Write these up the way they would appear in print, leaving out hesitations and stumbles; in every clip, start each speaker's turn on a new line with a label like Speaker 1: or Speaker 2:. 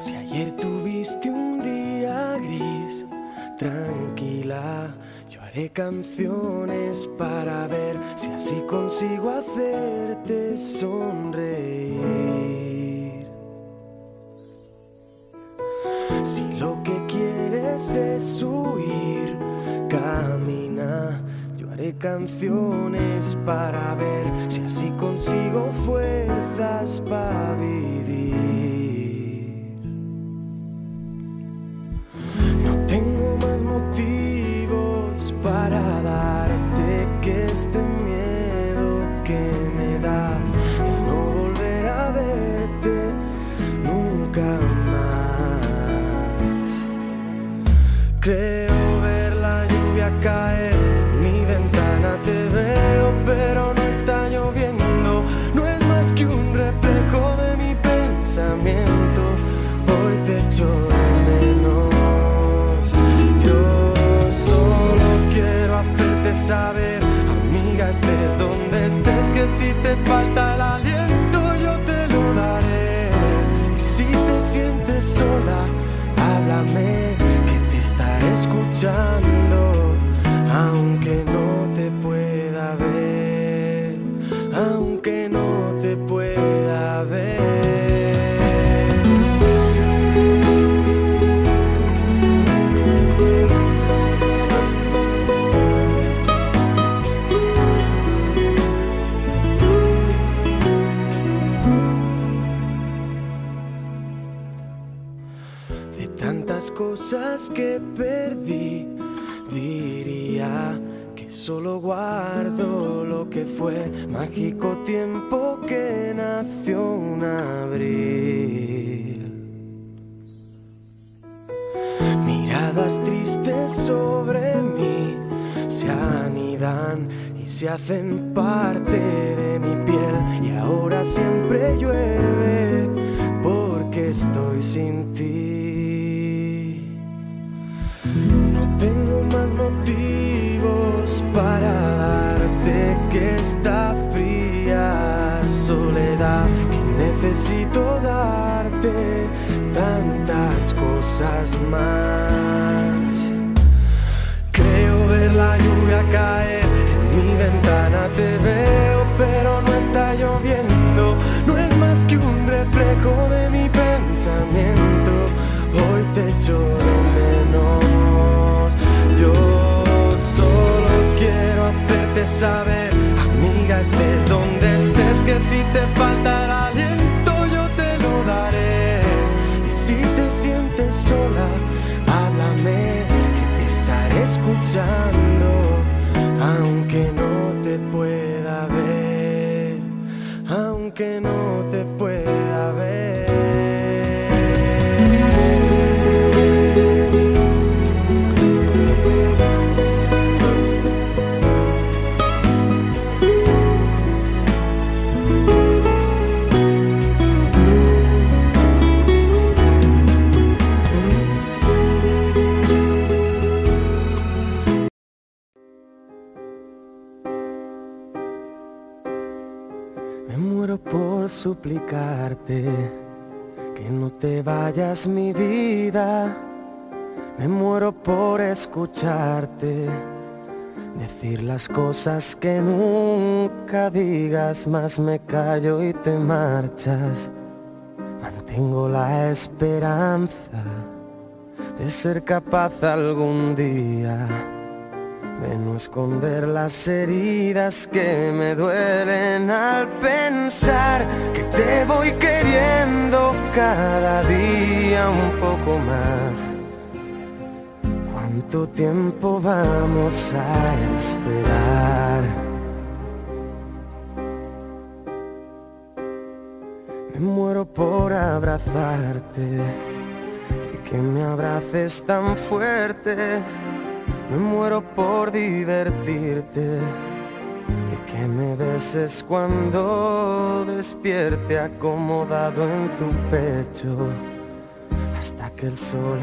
Speaker 1: Si ayer tuviste un día gris, tranquila, yo haré canciones para ver si así consigo hacerte sonreír. Si lo que quieres es huir, camina, yo haré canciones para ver si así consigo fuerzas para vivir. No tengo más motivos para darte que este miedo que me da el no volver a verte nunca más. Creo ver la lluvia caer en mi ventana, te veo pero no está lloviendo, no es más que un reflejo de mi pensamiento. Hoy te echo de menos, yo solo quiero hacerte saber, amiga, estés donde estés, que si te falta el aliento yo te lo daré. Y si te sientes sola, háblame, que te estaré escuchando, aunque no te pueda ver, aunque no te pueda ver. De tantas cosas que perdí, diría que solo guardo lo que fue mágico tiempo que nació un abril. Miradas tristes sobre mí se anidan y se hacen parte de mi piel, y ahora siempre llueve porque estoy sin ti. No tengo más motivos para darte que esta fría soledad, que necesito darte tantas cosas más. Creo ver la lluvia caer en mi ventana, te veo pero no está lloviendo, no es más que un reflejo de mi pensamiento. Hoy te echo de menos, yo solo quiero hacerte saber, amiga, estés donde estés, que si te falta el aliento yo te lo daré. Y si te sientes sola, háblame, que te estaré escuchando, aunque no te pueda ver, aunque no te pueda ver. Me muero por suplicarte que no te vayas, mi vida. Me muero por escucharte decir las cosas que nunca digas, mas me callo y te marchas. Mantengo la esperanza de ser capaz algún día de no esconder las heridas que me duelen al pensar que te voy queriendo cada día un poco más. ¿Cuánto tiempo vamos a esperar? Me muero por abrazarte y que me abraces tan fuerte. Me muero por divertirte y que me beses cuando despierte acomodado en tu pecho, hasta que el sol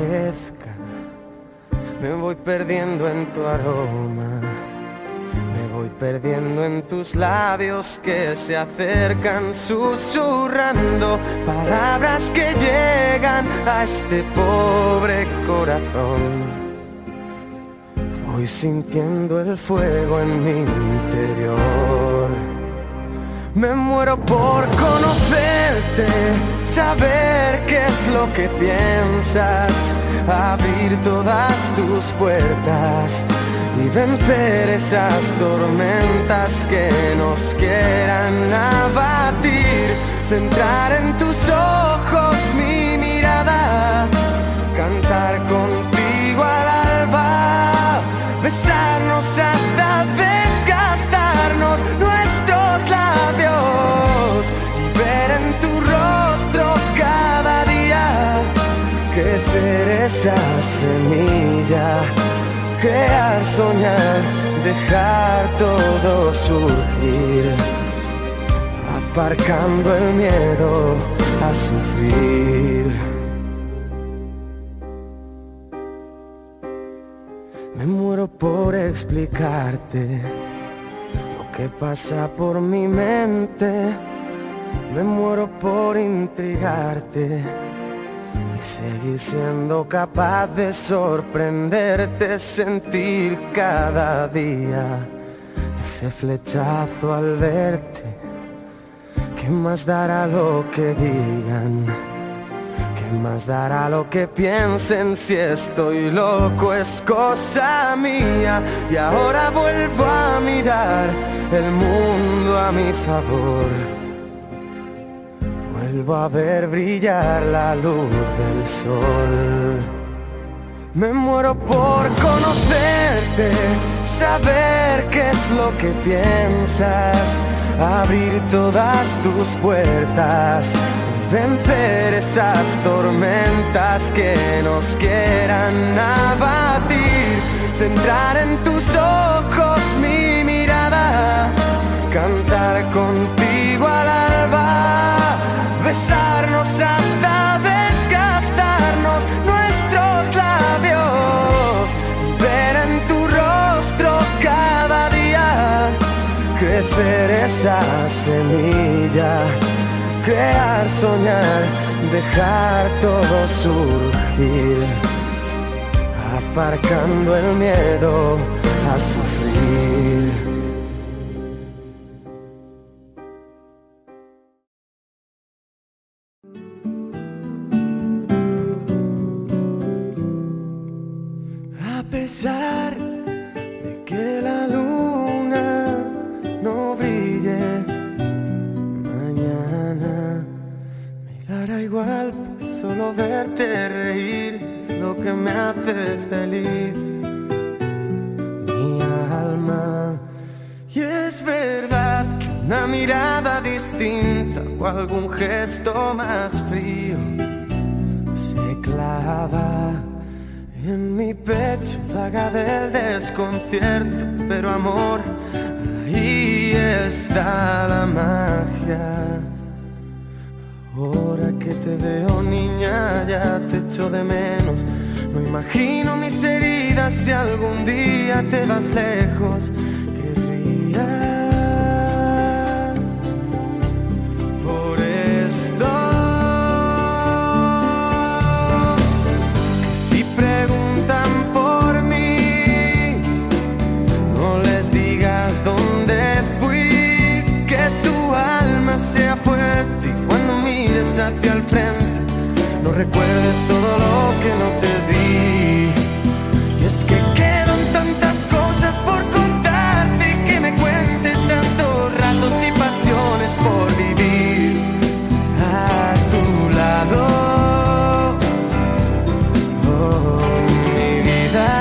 Speaker 1: aparezca. Me voy perdiendo en tu aroma, me voy perdiendo en tus labios que se acercan susurrando palabras que llegan a este pobre corazón. Voy sintiendo el fuego en mi interior. Me muero por conocerte, saber qué es lo que piensas, abrir todas tus puertas y vencer esas tormentas que nos quieran abatir. Centrar en tus ojos mi mirada, cantar contigo al alba, besarnos hasta desgastarnos nuestros labios y ver en tu rostro cada día crecer esa semilla, crear, soñar, dejar todo surgir, aparcando el miedo a sufrir. Me muero por explicarte lo que pasa por mi mente. Me muero por intrigarte y seguir siendo capaz de sorprenderte, sentir cada día ese flechazo al verte. ¿Qué más dará lo que digan? ¿Qué más dará lo que piensen? Si estoy loco es cosa mía. Y ahora vuelvo a mirar el mundo a mi favor. Vuelvo a ver brillar la luz del sol. Me muero por conocerte, saber qué es lo que piensas, abrir todas tus puertas, vencer esas tormentas que nos quieran abatir. Centrar en tus ojos mi mirada, cantar contigo al alba, besarnos hasta desgastarnos nuestros labios, ver en tu rostro cada día crecer esa semilla, crear, soñar, dejar todo surgir, aparcando el miedo a sufrir. A pesar de que la luna no brille mañana, me dará igual, pues solo verte reír es lo que me hace feliz mi alma. Y es verdad que una mirada distinta o algún gesto más frío se clava en mi pecho, vaga del desconcierto, pero amor, ahí está la magia. Ahora que te veo, niña, ya te echo de menos. No imagino mis heridas si algún día te vas lejos. Querría por esto que si preguntan por mí, no les digas dónde fui, que tu alma sea fuerte y cuando mires hacia el frente no recuerdes todo lo que no te di. Y es que quedan tantas cosas por contarte y que me cuentes tantos ratos y pasiones por vivir a tu lado, oh, mi vida.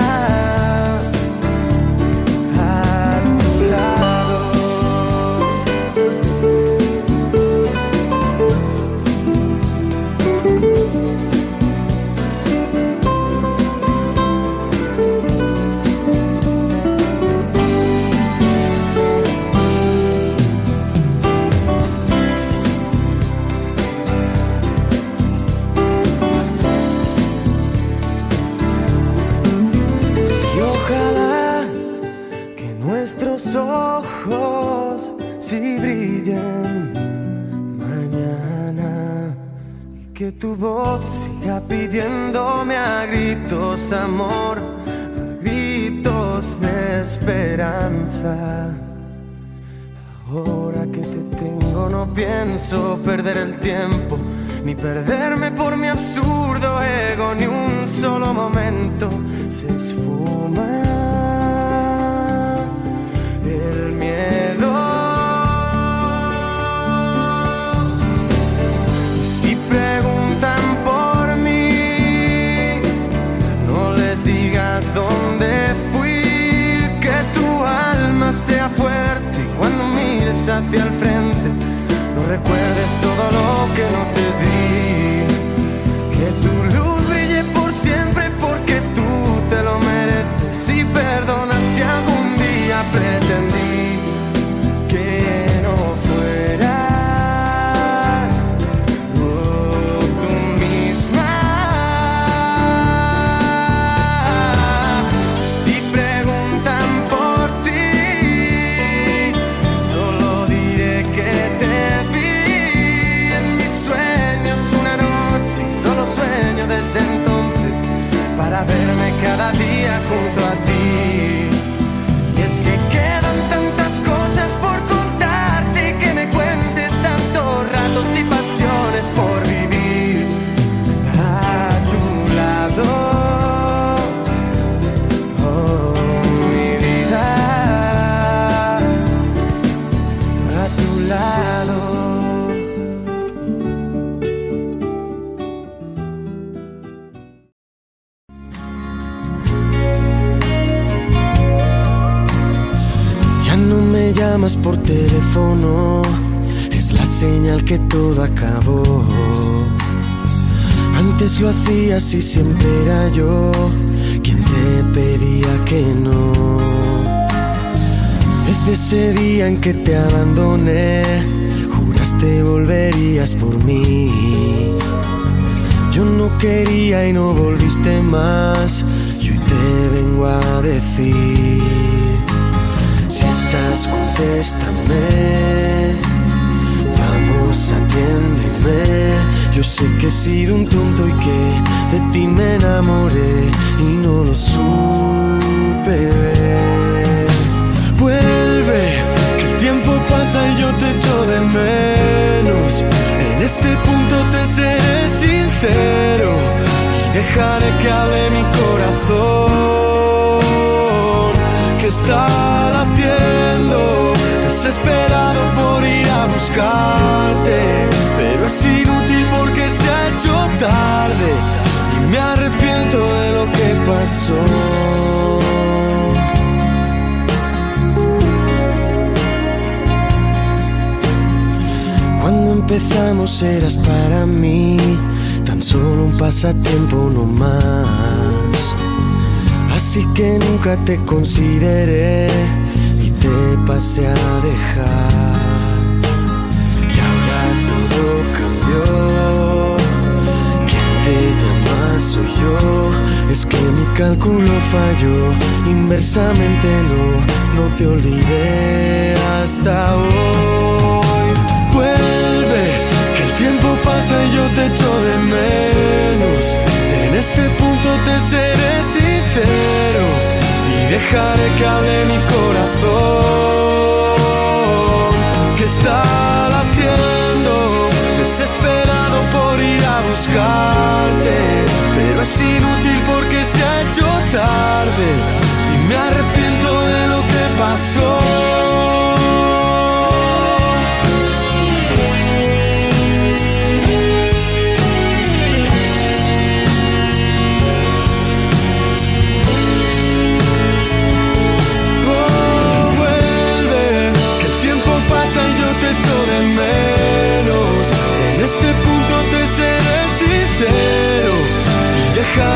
Speaker 1: brillen mañana y que tu voz siga pidiéndome a gritos amor, a gritos de esperanza. Ahora que te tengo no pienso perder el tiempo, ni perderme por mi absurdo ego, ni un solo momento se esfuma el miedo. Si preguntan por mí, no les digas dónde fui, que tu alma sea fuerte y cuando mires hacia el frente no recuerdes todo lo que no te di, que tu luz brille por siempre porque tú te lo mereces y perdona si algún día pretendí que no fueras tú misma. Si preguntan por ti, solo diré que te vi en mis sueños una noche y solo sueño desde entonces para verme cada día junto a ti. Y es que quedan tantas cosas por contarte, que me cuentes tantos ratos y pasiones por vivir a tu lado. Oh, mi vida, a tu lado. Ya no me llamas por teléfono, es la señal que todo acabó. Antes lo hacías y siempre era yo quien te pedía que no. Desde ese día en que te abandoné, juraste volverías por mí. Yo no quería y no volviste más, y hoy te vengo a decir: si estás, contéstame, vamos, atiéndeme. Yo sé que he sido un tonto y que de ti me enamoré y no lo supe ver. Vuelve, que el tiempo pasa y yo te echo de menos. En este punto te seré sincero y dejaré que hable mi corazón, que está latiendo, desesperado por ir a buscarte, pero es inútil porque se ha hecho tarde y me arrepiento de lo que pasó. Cuando empezamos eras para mí tan solo un pasatiempo no más, así que nunca te consideré y te pasé a dejar. Y ahora todo cambió, quien te llama soy yo. Es que mi cálculo falló, inversamente no te olvidé hasta hoy. Vuelve, que el tiempo pasa y yo te echo de menos. En este punto te seré sincero y dejaré que hable mi corazón, que está latiendo, desesperado por ir a buscarte, pero es inútil porque se ha hecho tarde y me arrepiento de lo que pasó. En este punto te seré sincero y dejaré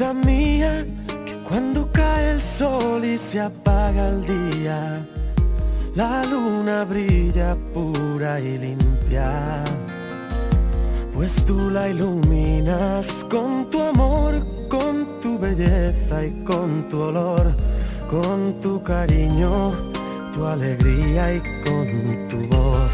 Speaker 1: Vida mía, que cuando cae el sol y se apaga el día, la luna brilla pura y limpia, pues tú la iluminas con tu amor, con tu belleza y con tu olor, con tu cariño, tu alegría y con tu voz.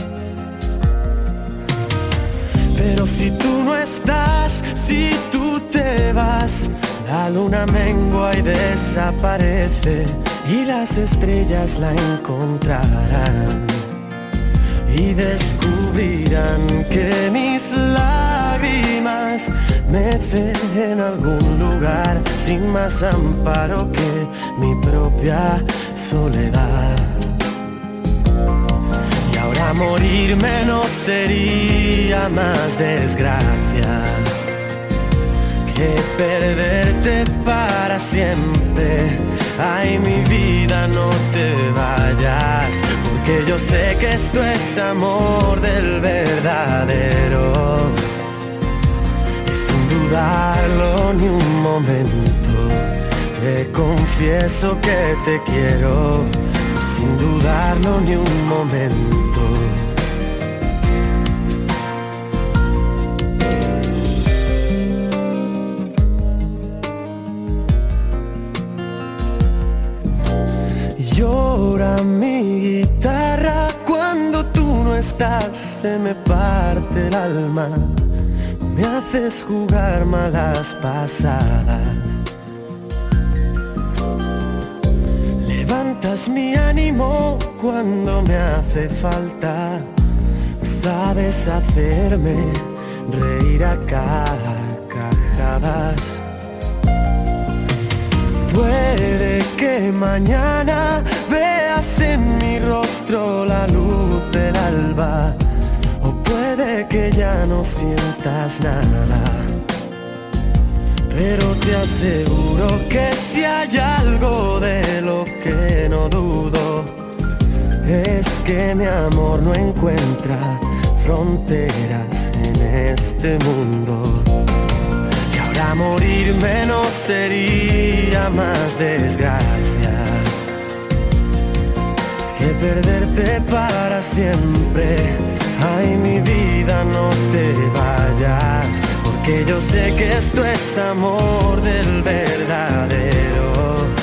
Speaker 1: Pero si tú no estás, si tú te vas, la luna mengua y desaparece, y las estrellas la encontrarán y descubrirán que mis lágrimas mecen en algún lugar sin más amparo que mi propia soledad. Y ahora morirme no sería más desgracia que perderte para siempre. Ay, mi vida, no te vayas, porque yo sé que esto es amor del verdadero. Y sin dudarlo ni un momento, te confieso que te quiero, sin dudarlo ni un momento. Llora mi guitarra cuando tú no estás, se me parte el alma, me haces jugar malas pasadas. Levantas mi ánimo cuando me hace falta, sabes hacerme reír a carcajadas. Puede que mañana veas en mi rostro la luz del alba, o puede que ya no sientas nada, pero te aseguro que si hay algo de lo que no dudo, es que mi amor no encuentra fronteras en este mundo. A morirme no sería más desgracia que perderte para siempre. Ay, mi vida, no te vayas, porque yo sé que esto es amor del verdadero.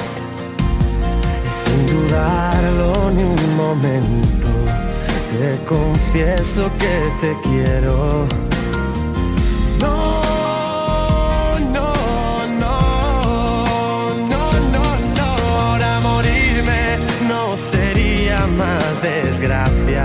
Speaker 1: Y sin dudarlo ni un momento, te confieso que te quiero. Más desgracia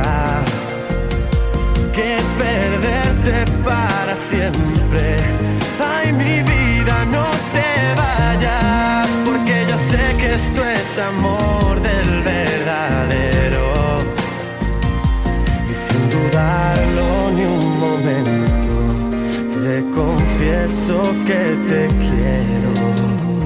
Speaker 1: que perderte para siempre. Ay, mi vida, no te vayas, porque yo sé que esto es amor del verdadero. Y sin dudarlo ni un momento, te confieso que te quiero.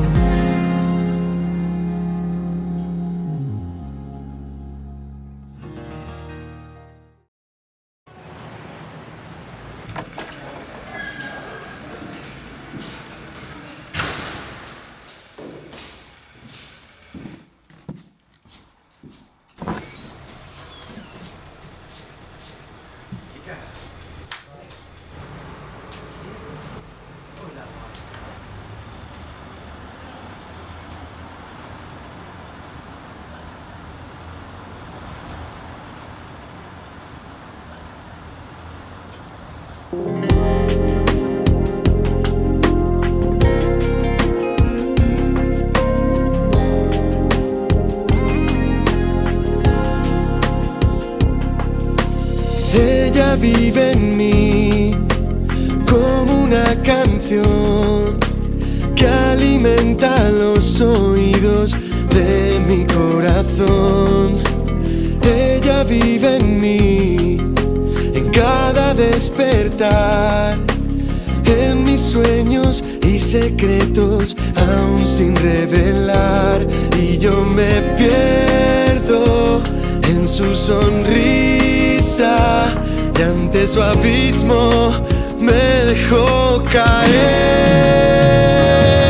Speaker 1: Ella vive en mí como una canción que alimenta los oídos de mi corazón. Ella vive en mí, en cada despertar, en mis sueños y secretos aún sin revelar. Y yo me pierdo en su sonrisa, y ante su abismo me dejó caer.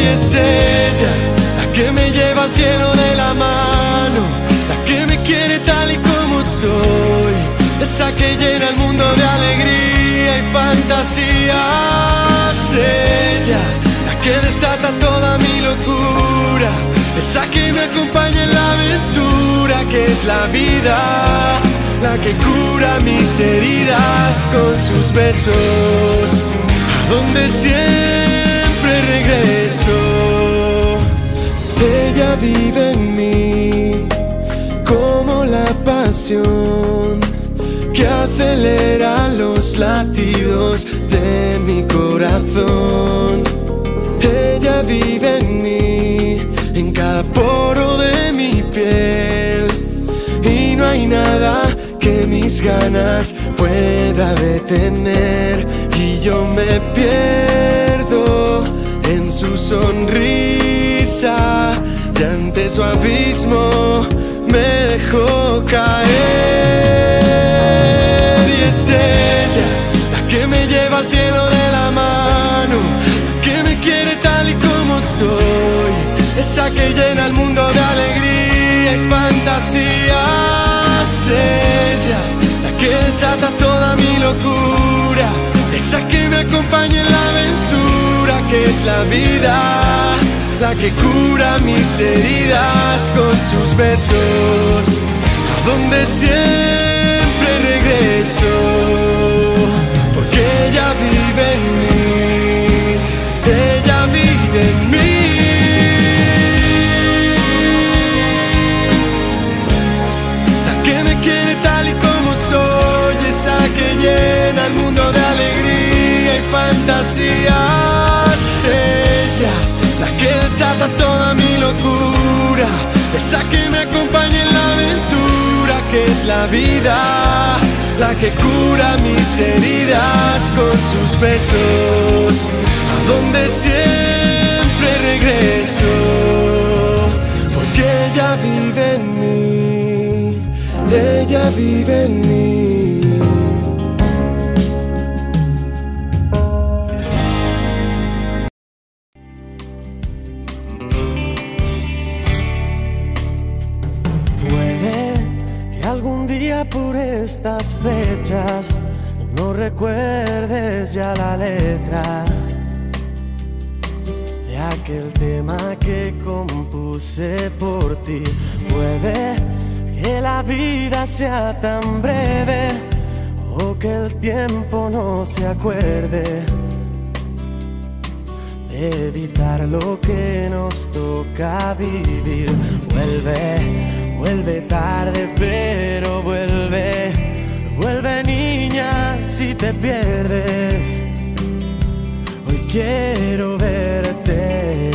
Speaker 1: es ella la que me lleva al cielo de la mano, la que me quiere tal y como soy, esa que llena el mundo de alegría y fantasías. Ella, la que desata toda mi locura, esa que me acompaña en la aventura que es la vida, la que cura mis heridas con sus besos, a donde siempre regreso. Ella vive en mí como la pasión que acelera los latidos de mi corazón. Ella vive en mí, en cada poro de mi piel, y no hay nada que mis ganas pueda detener, y yo me pierdo en su sonrisa, y ante su abismo me dejó caer. Y es ella la que me lleva al cielo de la mano, la que me quiere tal y como soy, esa que llena el mundo de alegría y fantasías. Ella, la que desata toda mi locura, esa que me acompaña en la aventura que es la vida, la que cura mis heridas con sus besos, a donde siempre regreso, porque ella vive en mí, ella vive en mí. La que me quiere tal y como soy, esa que llena el mundo de alegría y fantasías. Ella, la que desata toda mi locura, esa que me acompaña en la aventura que es la vida, la que cura mis heridas con sus besos, a donde siempre regreso, porque ella vive en mí, ella vive en mí. Algún día por estas fechas no recuerdes ya la letra de aquel tema que compuse por ti. Puede que la vida sea tan breve o que el tiempo no se acuerde de evitar lo que nos toca vivir. Vuelve tarde, pero vuelve niña si te pierdes. Hoy quiero verte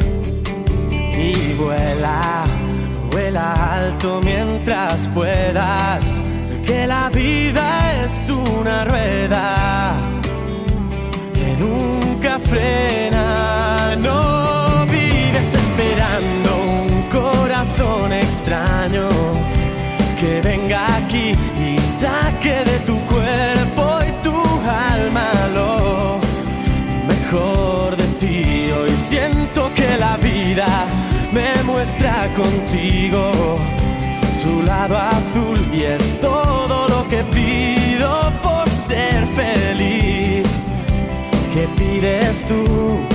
Speaker 1: y vuela alto mientras puedas, que la vida es una rueda que nunca frena. No vives esperando un corazón extraño que venga aquí y saque de tu cuerpo y tu alma lo mejor de ti. Hoy siento que la vida me muestra contigo su lado azul y es todo lo que pido por ser feliz. ¿Qué pides tú?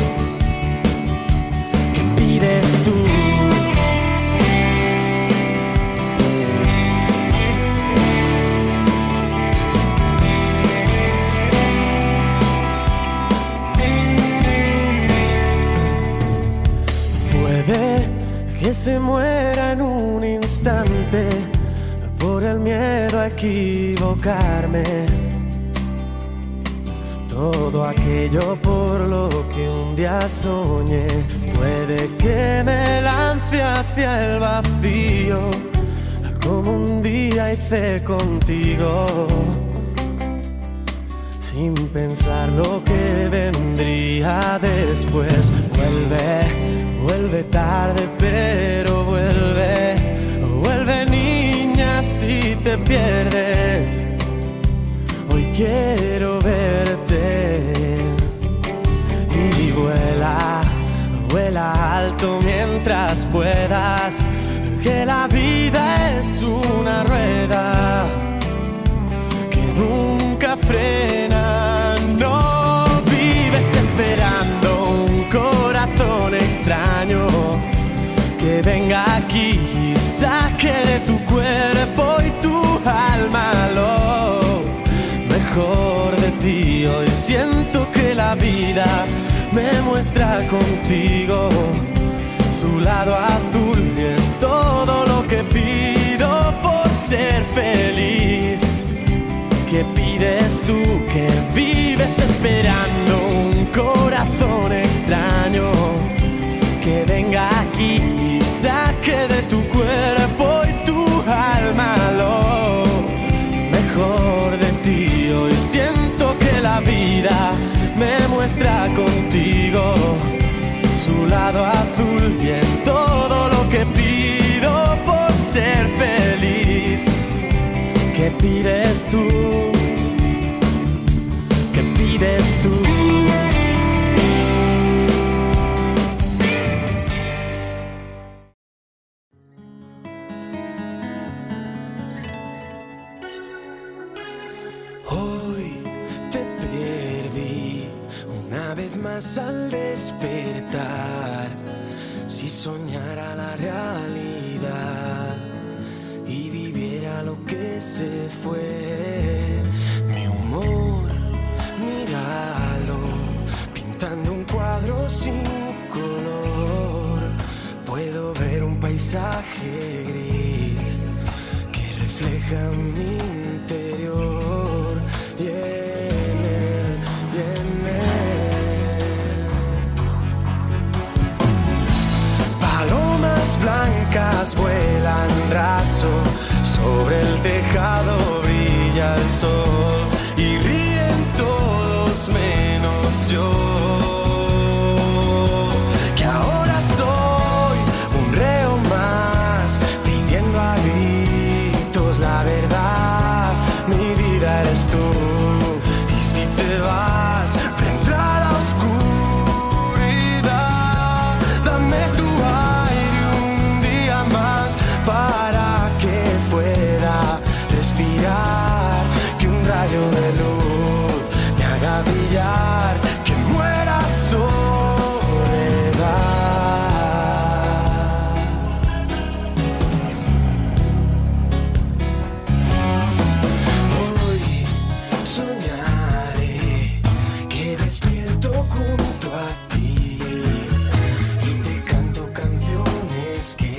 Speaker 1: ¿Qué pides tú? Que se muera en un instante por el miedo a equivocarme. Todo aquello por lo que un día soñé, puede que me lance hacia el vacío, como un día hice contigo, sin pensar lo que vendría después. Vuelve tarde, pero vuelve niña si te pierdes. Hoy quiero verte y vuela nunca frenan. No vives esperando un corazón extraño que venga aquí y saque de tu cuerpo y tu alma lo mejor de ti. Hoy siento que la vida me muestra contigo su lado azul y es todo lo que pido por ser feliz. ¿Qué pides tú que vives esperando un corazón extraño que venga aquí y saque de tu cuerpo y tu alma lo mejor de ti? Hoy siento que la vida me muestra contigo su lado azul y es todo lo que pido por ser feliz. ¿Qué pides tú? ¿Qué pides tú? Hoy te perdí una vez más al despertar. Si soñara la realidad y viviera lo que se fue, mi humor, míralo, pintando un cuadro sin color. Puedo ver un paisaje gris que refleja mi interior y en él, palomas blancas vuelan raso, sobre el tejado brilla el sol y ríen todos menos yo, que ahora soy un reo más, pidiendo a gritos la verdad. Mi vida eres tú y si te vas vendrá la oscuridad. Dame tu aire un día más para que pueda respirar, que un rayo de luz me haga brillar, que muera soledad. Hoy soñaré que despierto junto a ti y te canto canciones que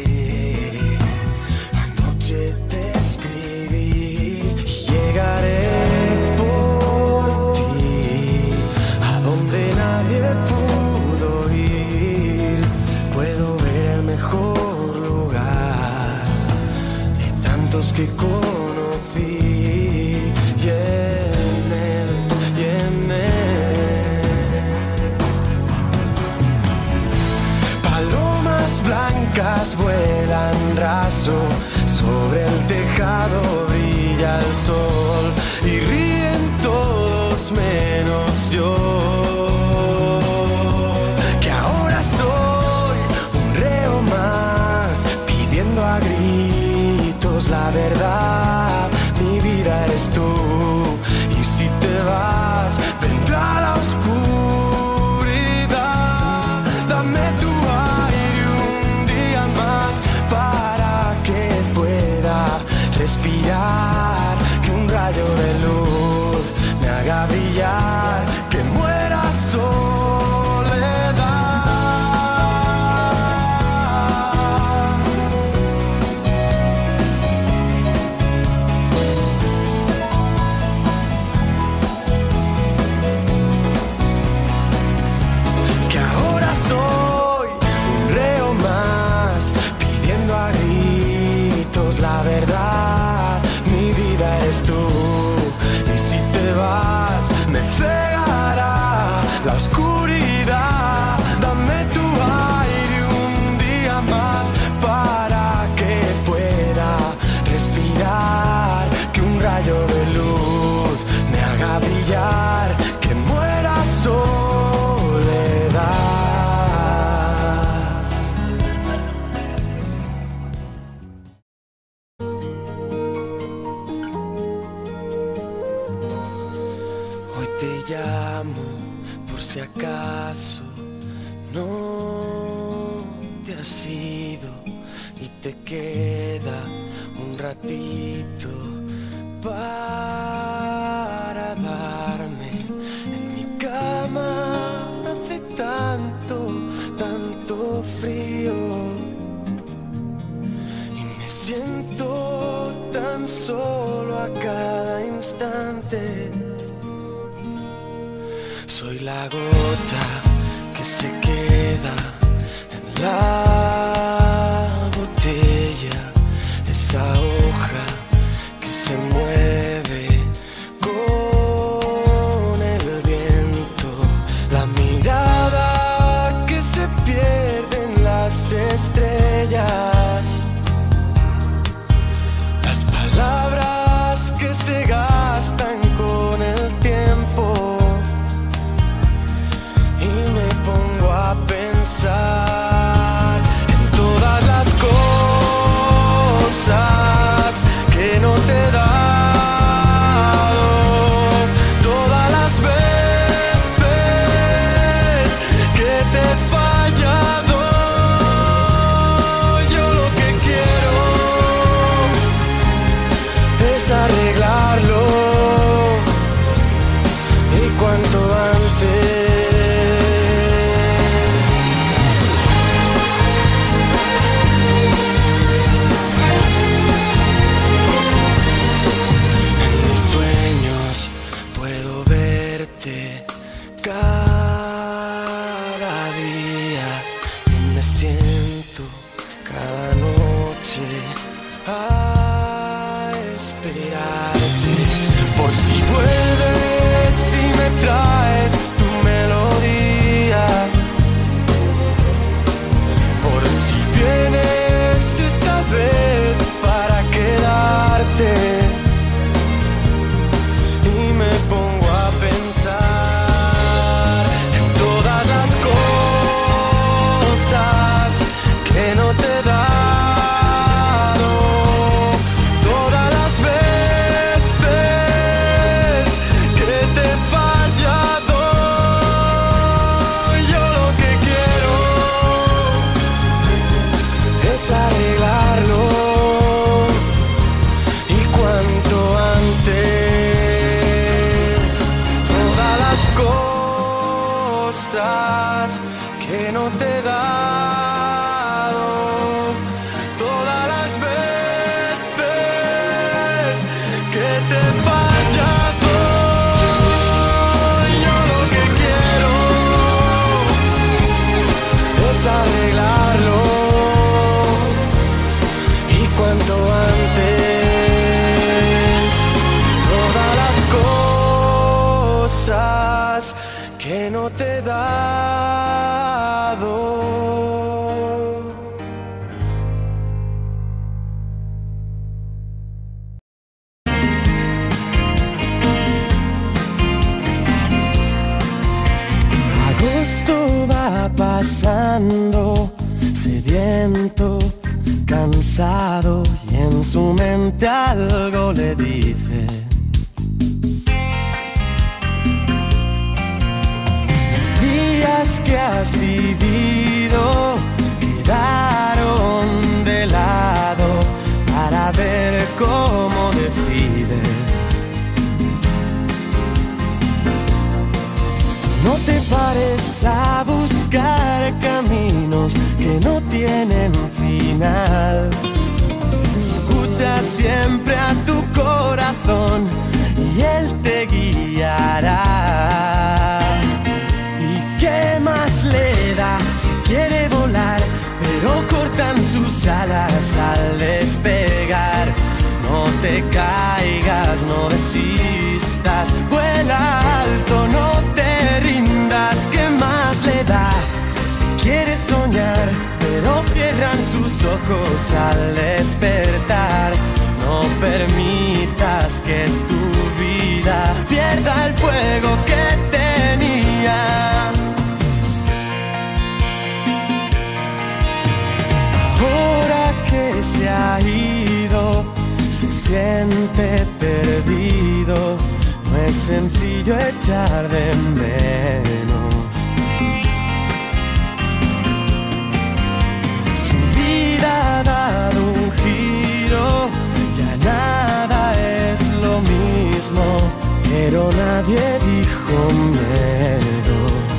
Speaker 1: anoche te escribí. Llegaré por ti a donde nadie pudo ir. Puedo ver el mejor lugar de tantos que conocí y en él, palomas blancas vuelan raso, sobre el tejado brilla el sol y ríen todos menos yo, que ahora soy un reo más, pidiendo a gritos la verdad. Mi vida eres tú y si te vas vendrá la oscuridad. Dame tu aire un día más para que pueda respirar, que un rayo de luz me haga brillar, que muera soledad. te llamo por si acaso no te has ido y te queda un ratito para darme. En mi cama hace tanto, tanto frío y me siento tan solo a cada instante. Soy la gota que se queda en la botella, esa hoja que se mueve con el viento, la mirada que se pierde en las estrellas, las palabras que se gastan con el tiempo. Pensar en todas las cosas que no te he dado, todas las veces que te he fallado. Yo lo que quiero es arreglarlo y cuanto antes. Cada día y me siento cada noche a esperarte, por si vuelves y me traes tu melodía, por si vienes esta vez para quedarte. Y me pongo a pensar en todas las cosas que no te he dado, todas las veces que te he fallado. Yo lo que quiero es arreglarlo y cuanto antes. Cosas que no te he dado, todas las veces que te he fallado. Yo lo que quiero es arreglarlo y cuanto antes. Todas las cosas que no te he dado. Agosto va pasando, sediento, cansado, y en su mente algo le dice: que has vivido quedaron de lado para ver cómo decides. No te pares a buscar caminos que no tienen final. Escucha siempre a tu corazón y él te guiará. ¿Qué más le da si quiere volar? Pero cortan sus alas al despegar. No te caigas, no desistas, vuela alto, no te rindas. ¿Qué más le da si quiere soñar? Pero cierran sus ojos al despertar. No permitas que tu vida pierda el fuego que tenía. Ahora que se ha ido, se siente perdido. No es sencillo echar de menos. Su vida ha dado un giro, ya nada es lo mismo, pero nadie dijo miedo.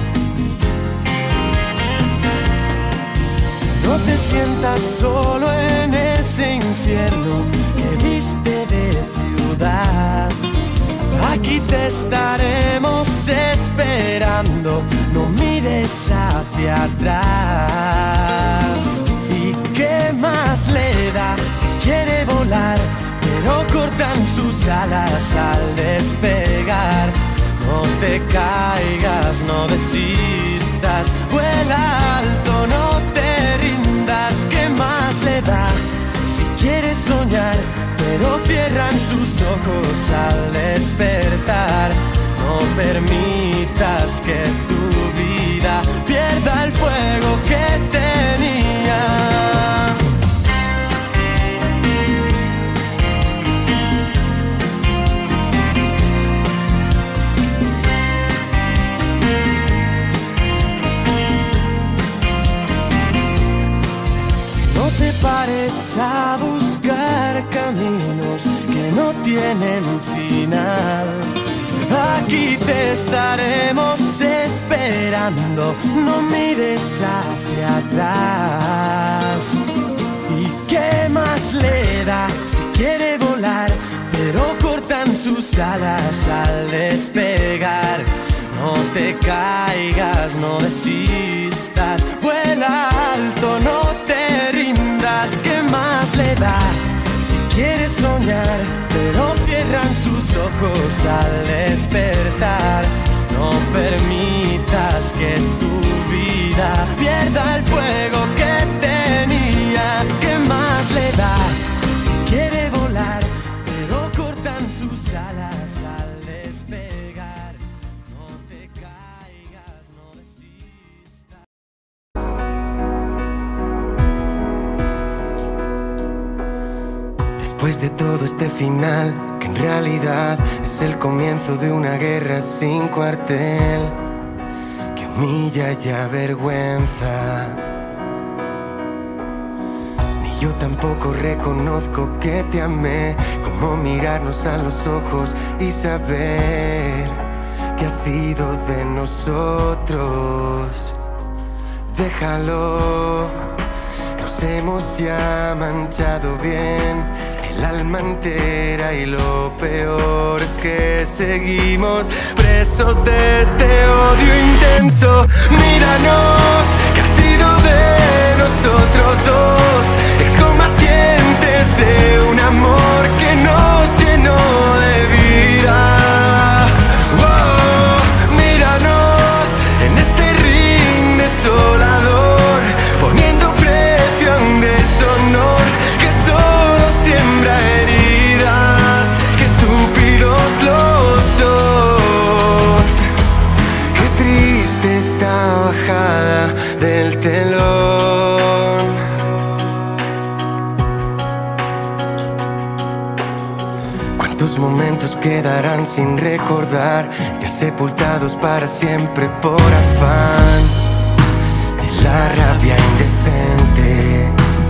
Speaker 1: No te sientas solo en ese infierno que viste de ciudad. Aquí te estaremos esperando, no mires hacia atrás. ¿Y qué más le da si quiere volar? Pero cortan sus alas al despegar. No te caigas, no desistas, vuela alto, no te rindas. ¿Qué más le da si quieres soñar? Pero cierran sus ojos al despertar. No permitas que tu vida pierda el fuego que tenía. No te pares a buscar caminos que no tienen final. Aquí te estaremos esperando, no mires hacia atrás. ¿Y qué más le da si quiere volar? Pero cortan sus alas al despegar. No te caigas, no desistas, vuela alto, no te rindas. ¿Qué más le da si quieres soñar? Pero cierran sus ojos al despertar. No permitas que tu vida pierda el fuego que tenía. ¿Qué más le da si quiere volar? Pero cortan sus alas al despegar. No te caigas, no desistas. Después de todo este final, que en realidad es el comienzo de una guerra sin cuartel, que humilla y avergüenza. Ni yo tampoco reconozco que te amé. Cómo mirarnos a los ojos y saber que ha sido de nosotros. Déjalo, nos hemos ya manchado bien el alma entera, y lo peor es que seguimos presos de este odio intenso. Míranos, que ha sido de nosotros dos, excombatientes de un amor que nos llenó de vida. Oh, míranos en este ring desolador, poniendo precio a un deshonor que solo siembra heridas. Qué estúpidos los dos. Qué triste esta bajada del telón. ¿Cuántos momentos quedarán sin recordar, ya sepultados para siempre por afán de la rabia indecente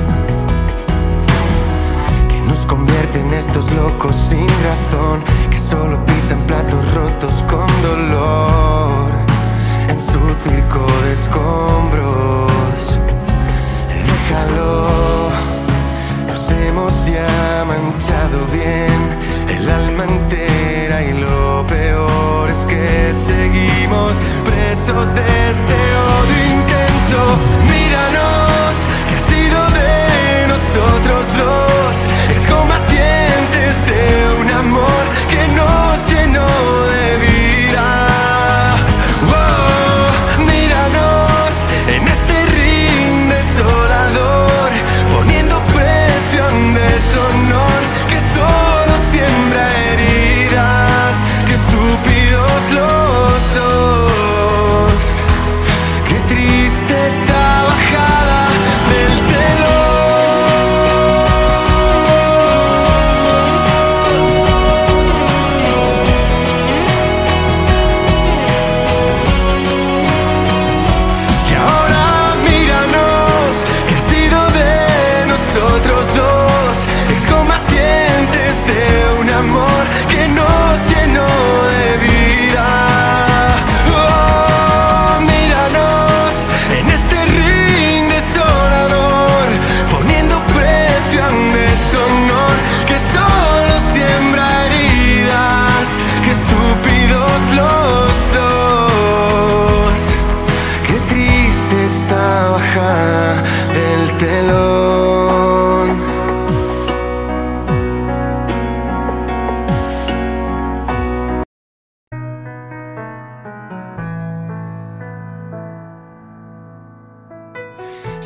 Speaker 1: que nos convierte en estos locos sin razón, que solo pisan platos rotos con dolor en su circo de escombros? Déjalo, nos hemos ya manchado bien el alma entera, y lo peor es que seguimos presos de este odio intenso. Míranos, que ha sido de nosotros dos, excombatientes de un amor que nos llenó de vida. Oh, míranos en este ring desolador, poniendo precio a un deshonor que solo siembra heridas. Qué estúpidos los dos.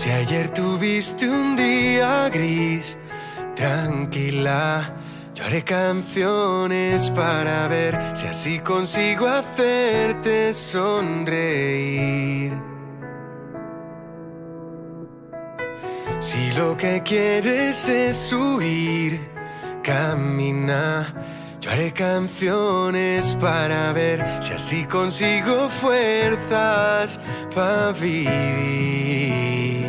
Speaker 1: Si ayer tuviste un día gris, tranquila, yo haré canciones para ver si así consigo hacerte sonreír. Si lo que quieres es huir, camina, yo haré canciones para ver si así consigo fuerzas para vivir.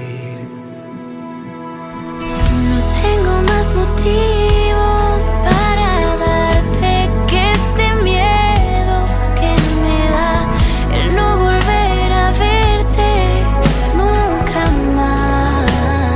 Speaker 2: No tengo más motivos para darte que este miedo que me da el no volver a verte nunca más.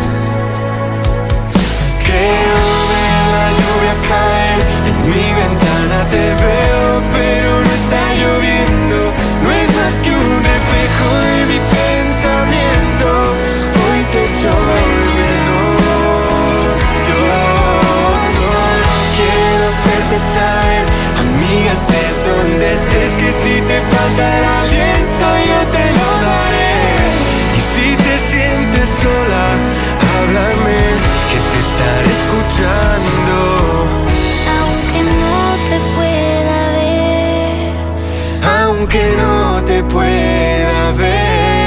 Speaker 1: Creo ver la lluvia caer en mi ventana, te veo pero no está lloviendo, no es más que un reflejo de mi pensamiento. Hoy te echo de menos, yo solo quiero hacerte saber, amiga, estés donde estés, que si te falta el aliento yo te lo daré. Y si te sientes sola, háblame, que te estaré escuchando.
Speaker 2: Aunque no te pueda ver,
Speaker 1: Aunque no te pueda ver.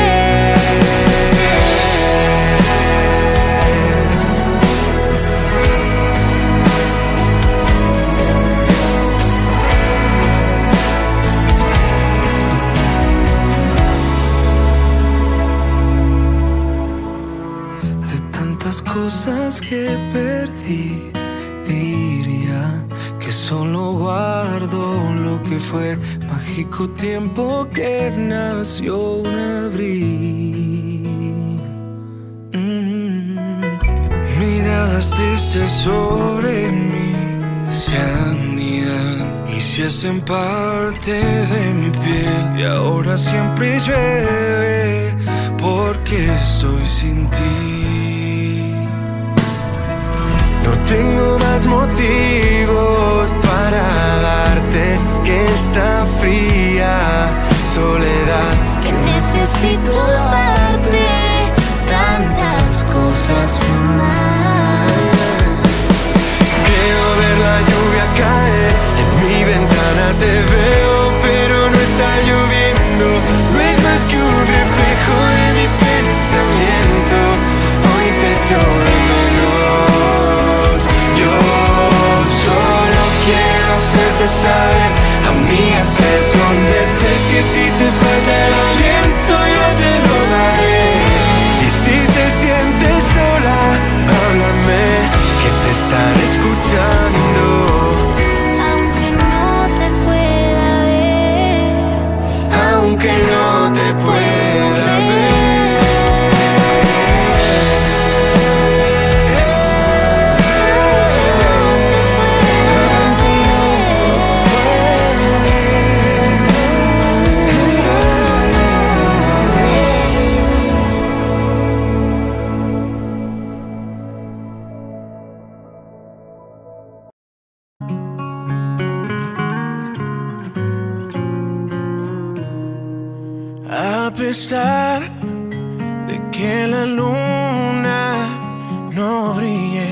Speaker 1: De tantas cosas que perdí, diría que solo guardo lo que fue mágico tiempo que nació un abril. Miradas tristes sobre mí se anidan y se hacen parte de mi piel, y ahora siempre llueve porque estoy sin ti. No tengo más motivos para darte que esta fría soledad
Speaker 2: que necesito darte tantas cosas más.
Speaker 1: Creo ver la lluvia caer en mi ventana, te veo pero no está lloviendo, no es más que un reflejo de mi pensamiento. Hoy te echo de menos, yo solo quiero hacerte saber, amiga, estés donde estés, que si te falta el aliento yo te lo daré. Y si te sientes sola, háblame, que te estaré escuchando.
Speaker 2: Aunque no te pueda ver,
Speaker 1: Aunque no te pueda ver. A pesar de que la luna no brille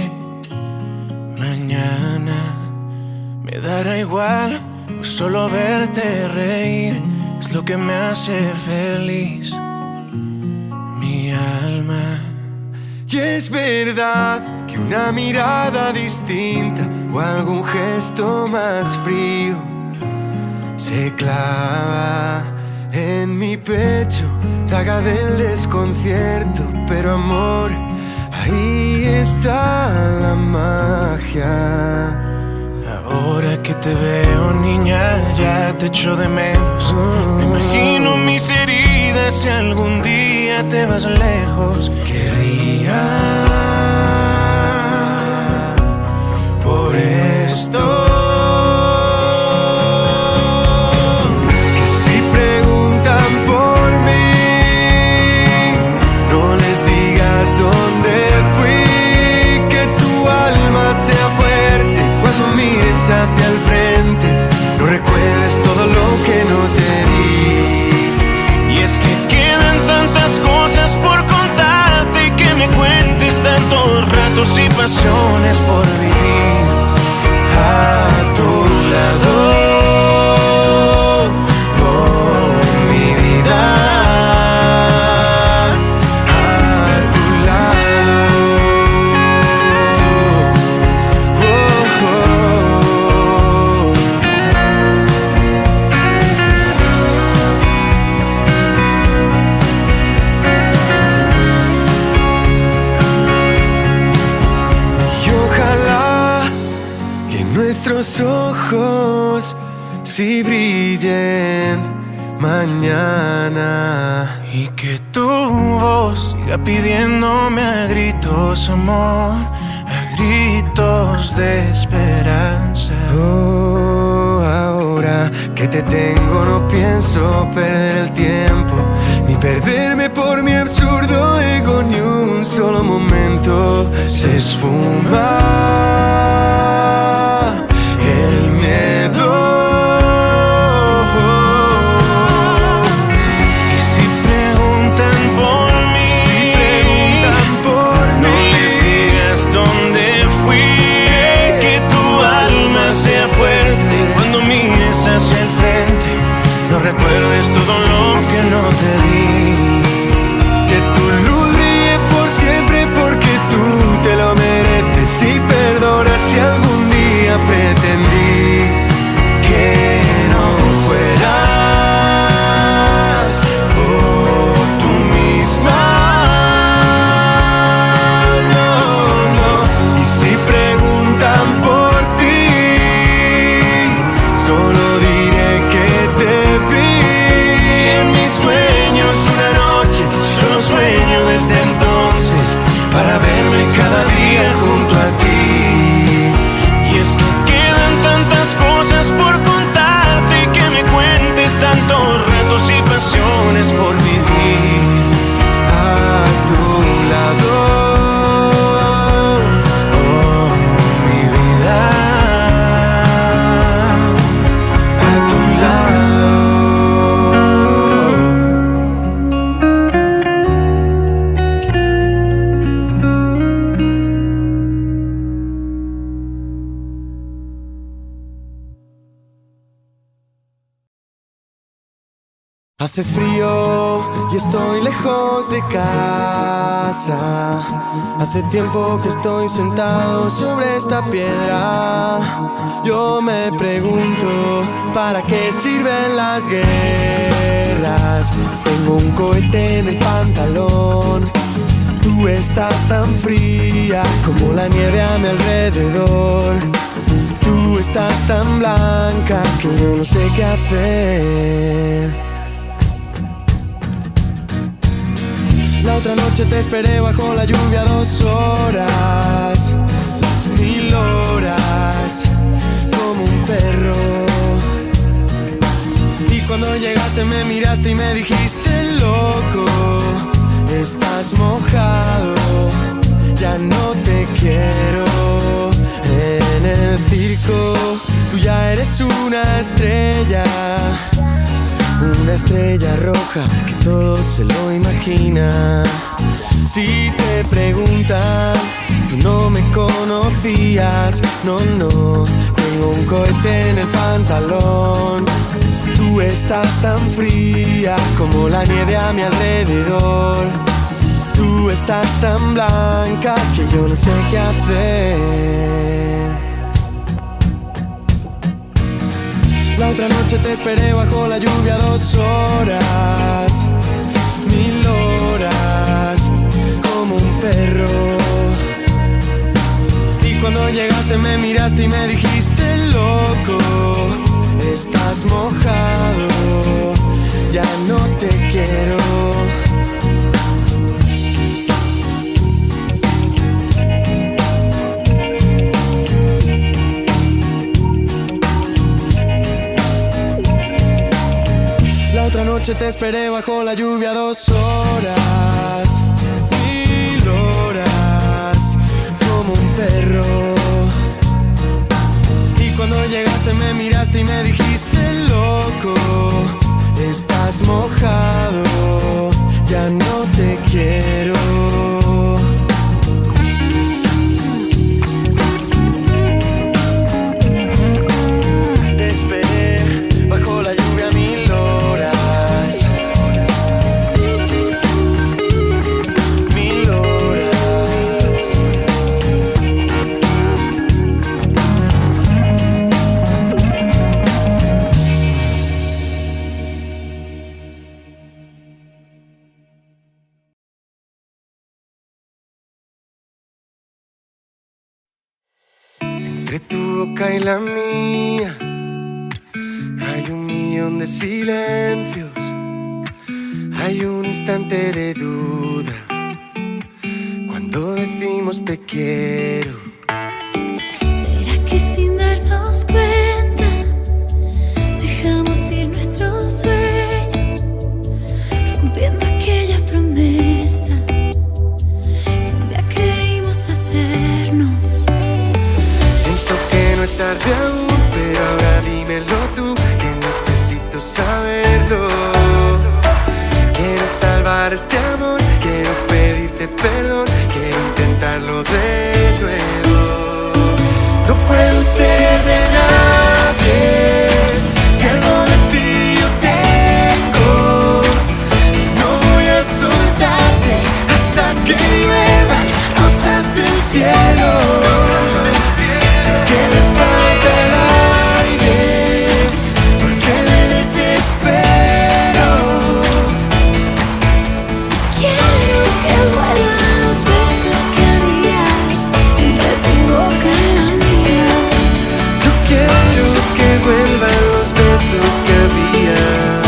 Speaker 1: mañana, me dará igual, pues solo verte reír es lo que me hace feliz, mi alma. Y es verdad que una mirada distinta o algún gesto más frío se clava en mi pecho, daga del desconcierto, pero amor, ahí está la magia. Ahora que te veo, niña, ya te echo de menos. Me imagino mis heridas si algún día te vas lejos. Querría por esto hacia el frente, no recuerdes todo lo que no te di. Y es que quedan tantas cosas por contarte si brillen mañana.
Speaker 3: Y que tu voz siga pidiéndome a gritos amor, a gritos de esperanza.
Speaker 1: Oh, ahora que te tengo no pienso perder el tiempo, ni perderme por mi absurdo ego, ni un solo momento. Se esfuma el miedo.
Speaker 3: Hacia el frente, no recuerdes todo lo que no te di.
Speaker 1: Que tu luz brille por siempre porque tú te lo mereces. Y perdona si algún día pretendí que no fueras por tú misma. No, no. Y si preguntan por ti, solo desde entonces para verme cada día junto a ti.
Speaker 3: Y es que quedan tantas cosas por contarte, que me cuentes tantos retos y pasiones por vivir
Speaker 1: a tu lado.
Speaker 3: Oh, mi vida,
Speaker 1: a tu lado. Hace frío y estoy lejos de casa. Hace tiempo que estoy sentado sobre esta piedra. Yo me pregunto, ¿para qué sirven las guerras? Tengo un cohete en el pantalón. Tú estás tan fría como la nieve a mi alrededor. Tú estás tan blanca que yo no sé qué hacer. La otra noche te esperé bajo la lluvia 2 horas, 1000 horas, como un perro. Y cuando llegaste me miraste y me dijiste loco, estás mojado, ya no te quiero. En el circo tú ya eres una estrella roja que todo se lo imagina. Si te preguntan, tú no me conocías. No, no, tengo un cohete en el pantalón. Tú estás tan fría como la nieve a mi alrededor. Tú estás tan blanca que yo no sé qué hacer. La otra noche te esperé bajo la lluvia 2 horas, 1000 horas, como un perro. Y cuando llegaste me miraste y me dijiste loco, estás mojado, ya no te quiero. La otra noche te esperé bajo la lluvia 2 horas, 1000 horas, como un perro. Y cuando llegaste me miraste y me dijiste loco, estás mojado, ya no te quiero. Te esperé bajo la lluvia 1000 horas. Entre tu boca y la mía millón de silencios, hay un instante de duda cuando decimos te quiero.
Speaker 2: ¿Será que sin darnos cuenta dejamos ir nuestros sueños, rompiendo aquella promesa que un día creímos hacernos?
Speaker 1: Siento que no es tarde aún, pero ahora dímelo tú, que necesito saberlo. Quiero salvar este amor, quiero pedirte perdón, quiero intentarlo de nuevo. No puedo ser de nadie si algo de ti yo tengo. No voy a soltarte hasta que lluevan rosas del cielo. Que me falta el aire, porque me desespero.
Speaker 2: Quiero que vuelvan los besos que había entre tu boca y la mía.
Speaker 1: Yo quiero que vuelvan los besos que había.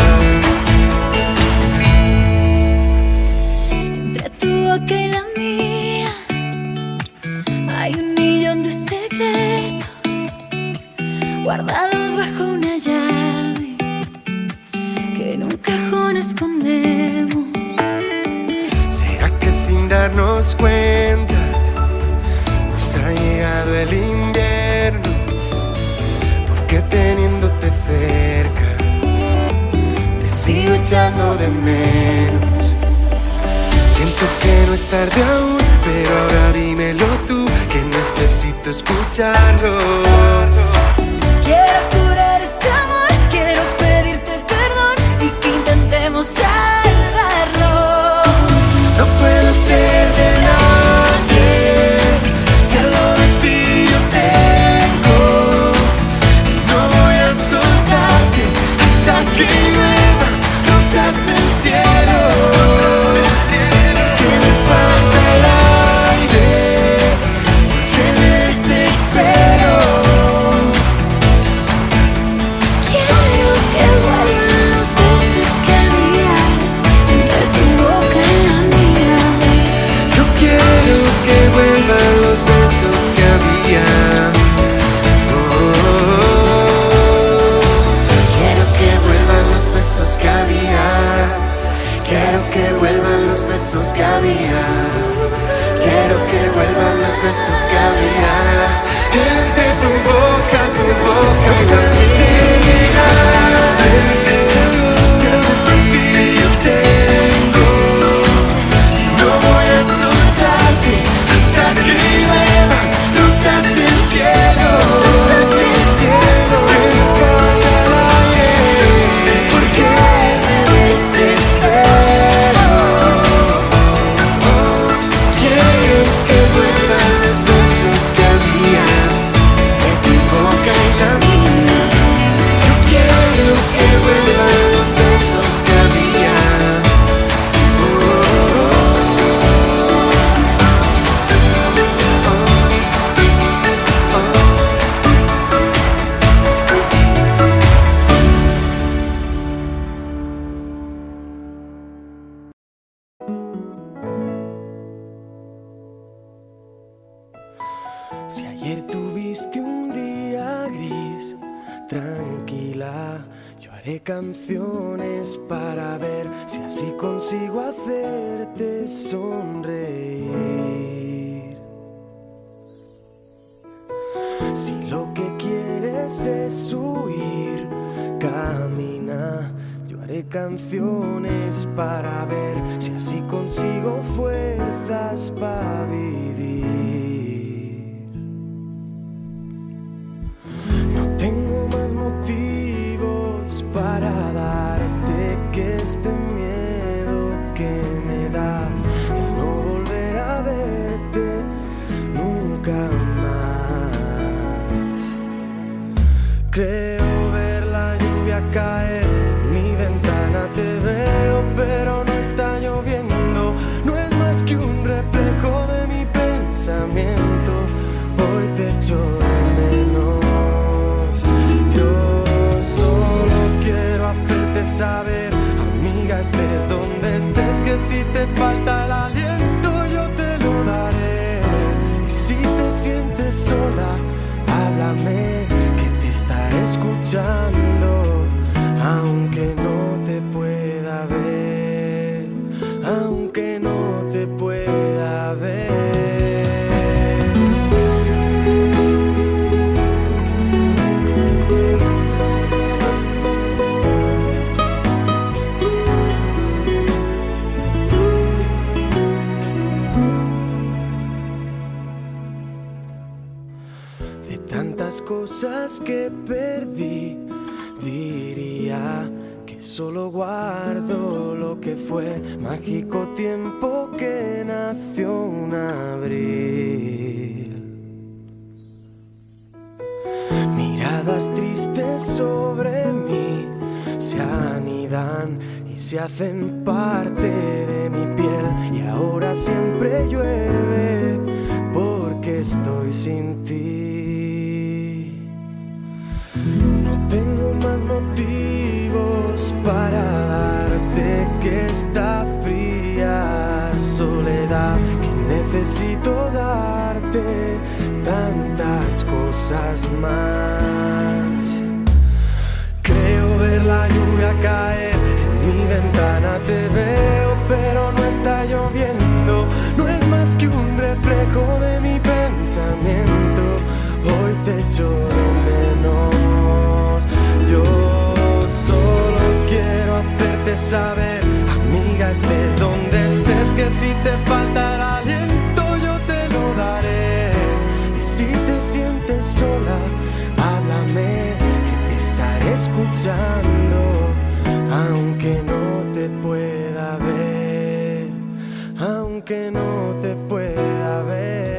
Speaker 2: Entre tu boca y la mía hay un millón de secretos guardados bajo una llave que en un cajón escondemos.
Speaker 1: ¿Será que sin darnos cuenta nos ha llegado el invierno? Porque teniéndote cerca te sigo echando de menos. Siento que no es tarde aún, pero ahora dímelo tú, que necesito escucharlo.
Speaker 2: Quiero curar este amor, quiero pedirte perdón y que intentemos salvarlo.
Speaker 1: No puedo ser de nadie si algo de ti yo tengo. No voy a soltarte hasta que lluevan rosas del cielo. Que me falta el aire, porque me desespero.
Speaker 2: Quiero que vuelvan los besos que había entre tu boca y la mía.
Speaker 1: Yo quiero que vuelvan los besos que había. Quiero que vuelvan los besos que había. Quiero que vuelvan los besos que había. Quiero que vuelvan los besos que había. Entre tu boca y la mía. Si algo de ti yo tengo, no voy a soltarte hasta que lluevan rosas del cielo. Que me falta el aire, porque me desespero. Quiero que vuelvan los besos que había entre tu boca y la mía. Yo quiero que vuelvan los besos que había. Si ayer tuviste un día gris, tranquila, yo haré canciones para ver si así consigo hacerte sonreír. Si lo que quieres es huir, camina, yo haré canciones para ver si así consigo fuerzas para vivir. No tengo más motivos para darte que este miedo que me da el no volver a verte nunca más. Creo ver la lluvia caer en mi ventana, te veo pero no está lloviendo, no es más que un reflejo de mi pensamiento. saber, amiga, estés donde estés, que si te falta el aliento yo te lo daré. Y si te sientes sola, háblame, que te estaré escuchando, aunque no te pueda ver, aunque no te pueda ver. De tantas cosas que perdí, diría que solo guardo lo que fue mágico tiempo que nació un abril. Miradas tristes sobre mí se anidan y se hacen parte de mi piel, y ahora siempre llueve porque estoy sin ti. No tengo más motivos para darte que esta fría soledad, que necesito darte tantas cosas más. Creo ver la lluvia caer en mi ventana, te veo pero no está lloviendo, no es más que un reflejo de mi pensamiento. Hoy te echo de menos, yo solo quiero hacerte saber, amiga, estés donde estés, que si te falta el aliento yo te lo daré. Y si te sientes sola, háblame, que te estaré escuchando, aunque no te pueda ver, aunque no te pueda ver.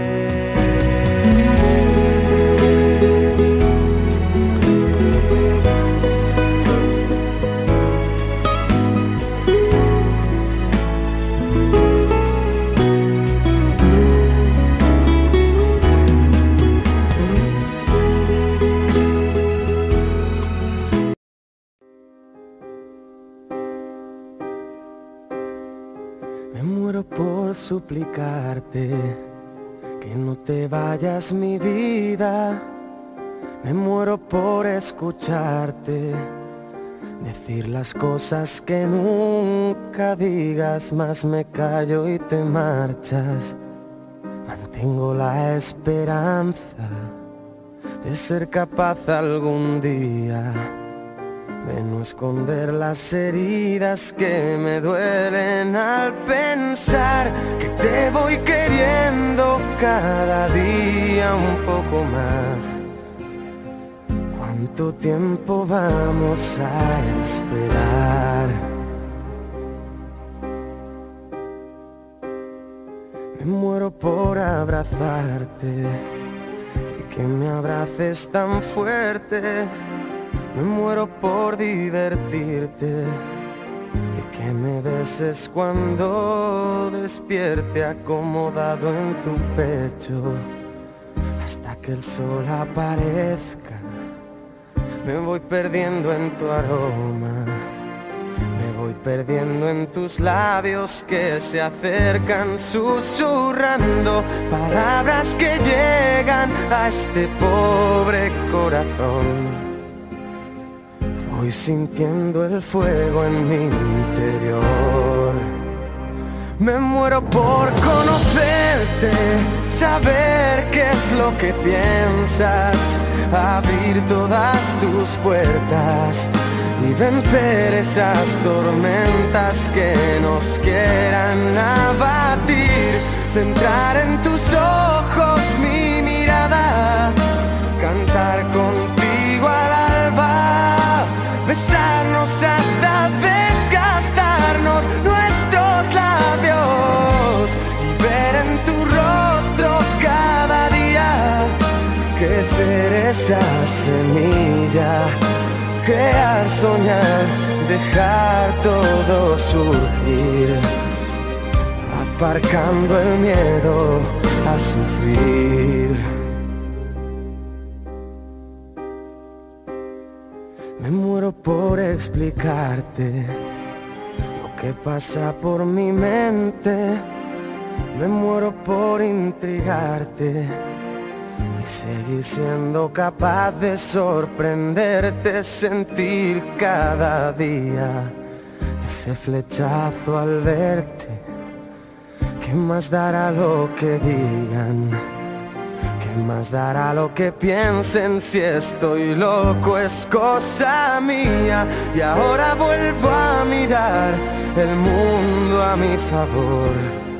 Speaker 1: Me muero por suplicarte que no te vayas, mi vida. Me muero por escucharte decir las cosas que nunca digas, mas me callo y te marchas. Mantengo la esperanza de ser capaz algún día de no esconder las heridas que me duelen al pensar que te voy queriendo cada día un poco más. ¿Cuánto tiempo vamos a esperar? Me muero por abrazarte y que me abraces tan fuerte. Me muero por divertirte y que me beses cuando despierte acomodado en tu pecho, hasta que el sol aparezca. Me voy perdiendo en tu aroma, me voy perdiendo en tus labios que se acercan susurrando palabras que llegan a este pobre corazón. Voy sintiendo el fuego en mi interior. Me muero por conocerte, saber qué es lo que piensas, abrir todas tus puertas y vencer esas tormentas que nos quieran abatir. Centrar en tus ojos mi mirada, cantar contigo al alba, besarnos hasta desgastarnos nuestros labios y ver en tu rostro cada día crecer esa semilla, crear, soñar, dejar todo surgir, aparcando el miedo a sufrir. Me muero por explicarte lo que pasa por mi mente. Me muero por intrigarte y seguir siendo capaz de sorprenderte, sentir cada día ese flechazo al verte. ¿Qué más dará lo que digan? ¿Qué más dará lo que piensen? Si estoy loco es cosa mía. Y ahora vuelvo a mirar el mundo a mi favor.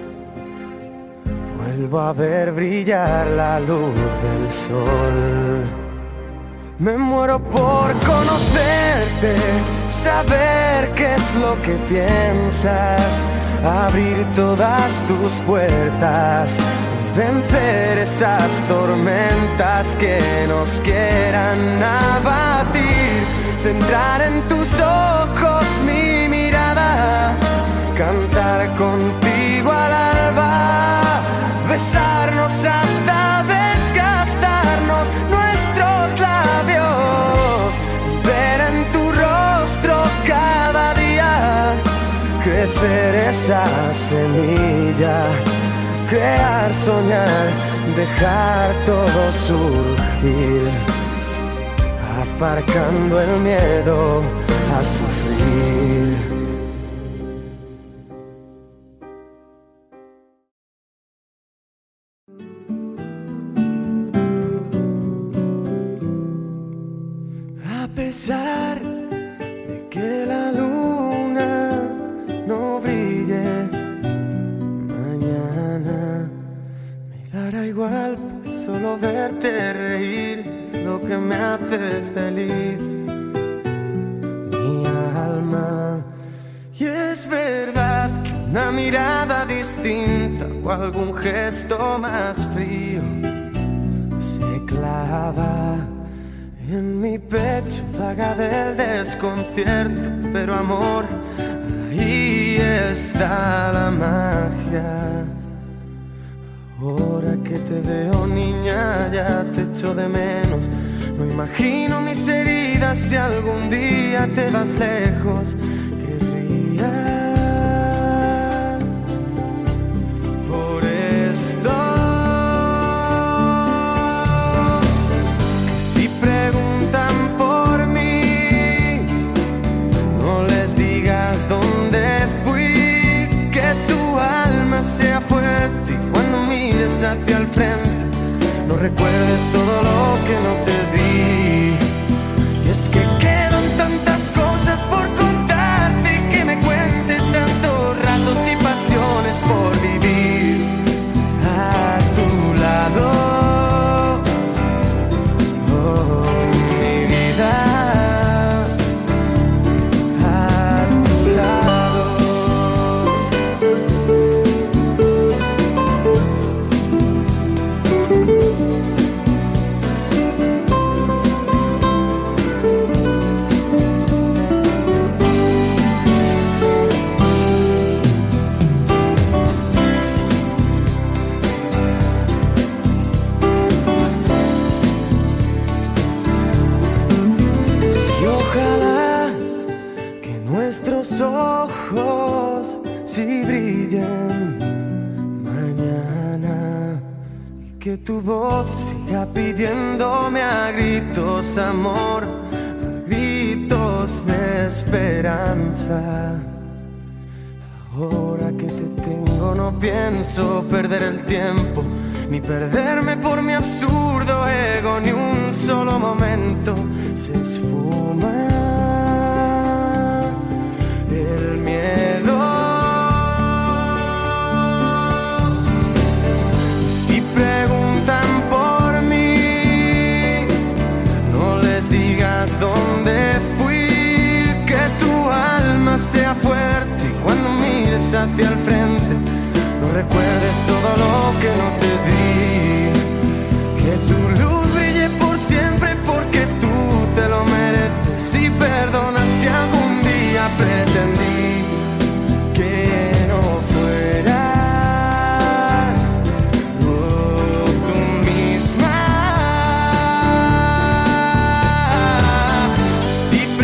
Speaker 1: Vuelvo a ver brillar la luz del sol. Me muero por conocerte, saber qué es lo que piensas, abrir todas tus puertas, vencer esas tormentas que nos quieran abatir, centrar en tus ojos mi mirada, cantar contigo al alba, besarnos hasta desgastarnos nuestros labios, ver en tu rostro cada día crecer esa semilla, crear, soñar, dejar todo surgir, aparcando el miedo a sufrir. A pesar de que la luna no brille mañana, me dará igual, pues solo verte reír es lo que me hace feliz, mi alma. Y es verdad que una mirada distinta o algún gesto más frío se clava en mi pecho, vaga del desconcierto, pero amor, ahí está la magia. Ahora que te veo, niña, ya te echo de menos. No imagino mis heridas si algún día te vas lejos. Querría por esto que si preguntan por mí, no les digas dónde fui, que tu alma sea fuerte y cuando mires hacia el frente no recuerdes todo lo que no te di. Y es que quedan tantas cosas por contarte y que me cuentes tantos ratos y pasiones por vivir a tu lado, oh, mi vida, a tu lado. Nuestros ojos si brillen mañana y que tu voz siga pidiéndome a gritos amor, a gritos de esperanza. Ahora que te tengo no pienso perder el tiempo ni perderme por mi absurdo ego, ni un solo momento se esfuma el miedo. Si preguntan por mí, no les digas dónde fui, que tu alma sea fuerte y cuando mires hacia el frente no recuerdes todo lo que no te di, que tu luz brille por siempre porque tú te lo mereces y perdona si algún día pretendí que no fueras tú misma. Si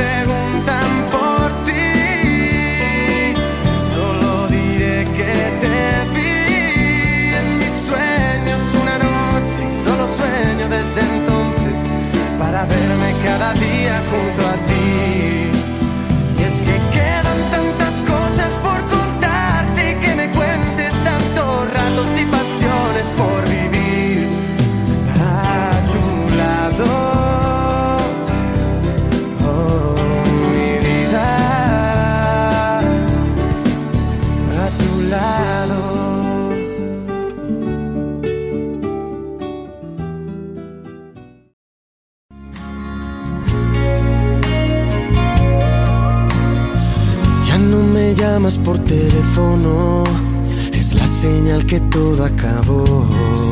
Speaker 1: me llamas por teléfono, es la señal que todo acabó.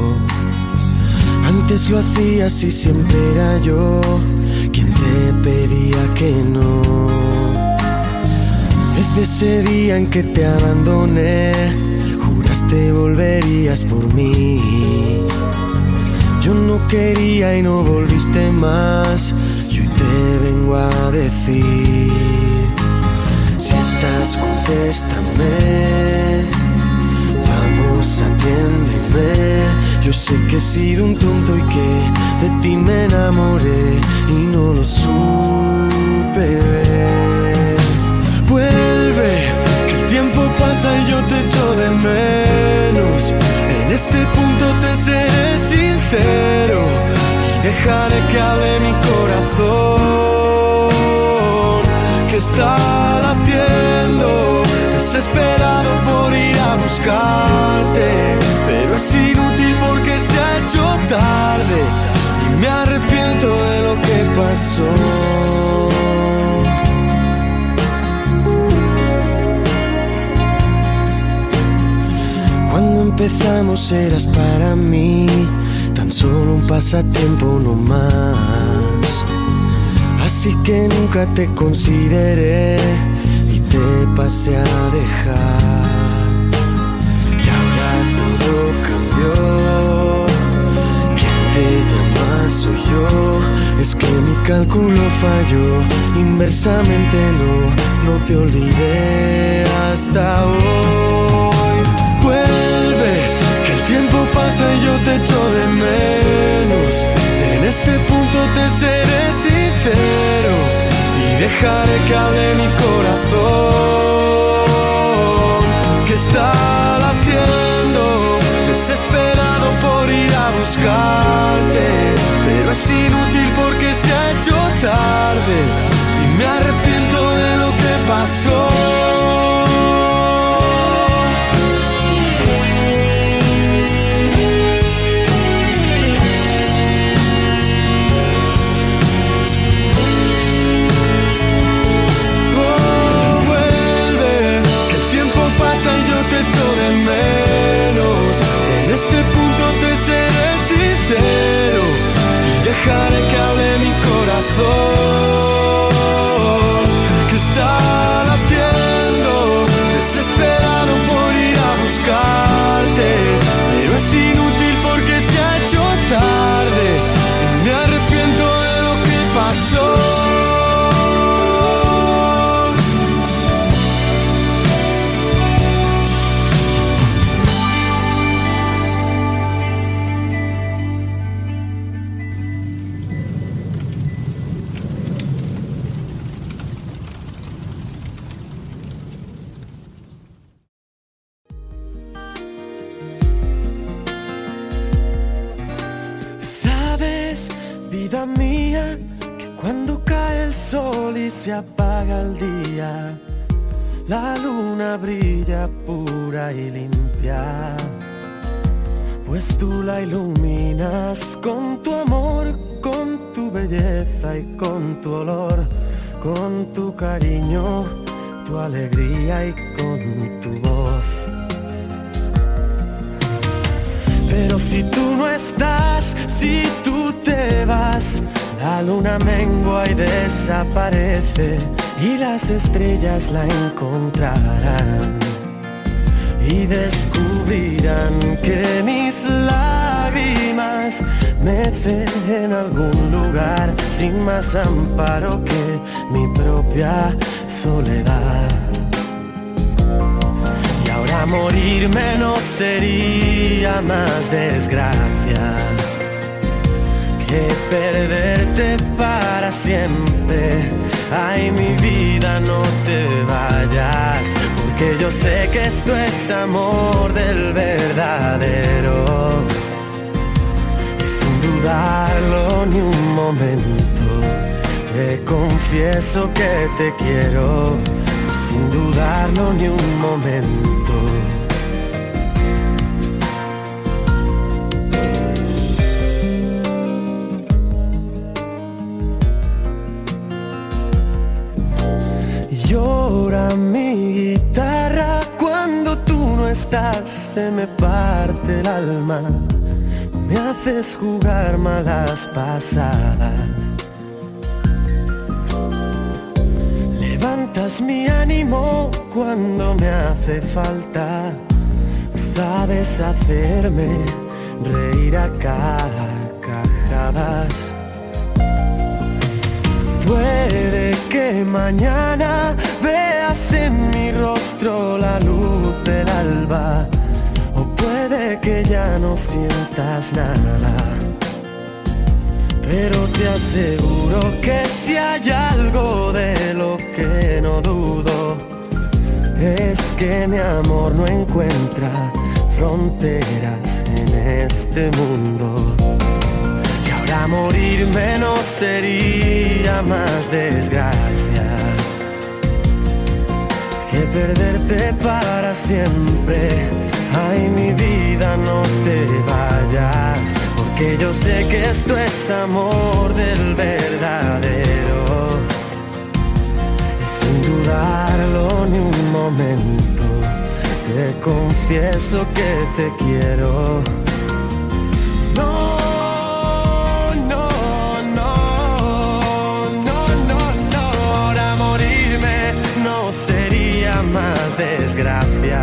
Speaker 1: Antes lo hacías y siempre era yo quien te pedía que no. Desde ese día en que te abandoné, juraste volverías por mí. Yo no quería y no volviste más, y hoy te vengo a decir: si estás, contéstame, vamos, atiéndeme. Yo sé que he sido un tonto y que de ti me enamoré y no lo supe ver. Vuelve, que el tiempo pasa y yo te echo de menos. En este punto te seré sincero y dejaré que hable mi corazón, que está latiendo, desesperado por ir a buscarte, pero es inútil porque se ha hecho tarde y me arrepiento de lo que pasó. Cuando empezamos eras para mí tan solo un pasatiempo no más, así que nunca te consideré y te pasé a dejar. Y ahora todo cambió, quien te llama soy yo. Es que mi cálculo falló, inversamente no te olvidé hasta hoy. Vuelve, que el tiempo pasa y yo te echo de menos. En este punto te seré sincero y dejaré que hable mi corazón, que está latiendo, desesperado por ir a buscarte, pero es inútil porque se ha hecho tarde y me arrepiento de lo que pasó. En este punto te seré sincero y dejaré que hable mi corazón, que está latiendo, desesperado por ir a buscarte, pero es inútil porque se ha hecho tarde y me arrepiento de lo que pasó. Vida mía, que cuando cae el sol y se apaga el día, la luna brilla pura y limpia, pues tú la iluminas con tu amor, con tu belleza y con tu olor, con tu cariño, tu alegría y con tu voz. Pero si tú no estás, si tú te vas, la luna mengua y desaparece y las estrellas la encontrarán y descubrirán que mis lágrimas mecen en algún lugar sin más amparo que mi propia soledad. A morirme no sería más desgracia que perderte para siempre. Ay, mi vida, no te vayas, porque yo sé que esto es amor del verdadero. Y sin dudarlo ni un momento, te confieso que te quiero. Sin dudarlo ni un momento. Llora mi estás se me parte el alma. Me haces jugar malas pasadas. Levantas mi ánimo cuando me hace falta. Sabes hacerme reír a carcajadas. Puede que mañana veas en mi rostro la luz del alba, o puede que ya no sientas nada. Pero te aseguro que si hay algo de lo que no dudo, es que mi amor no encuentra fronteras en este mundo. Y ahora morirme no sería más desgracia que perderte para siempre. Ay, mi vida, no te vayas, porque yo sé que esto es amor del verdadero. Y sin dudarlo ni un momento, te confieso que te quiero. No, no, no, no, no, no. Ahora morirme no sería más desgracia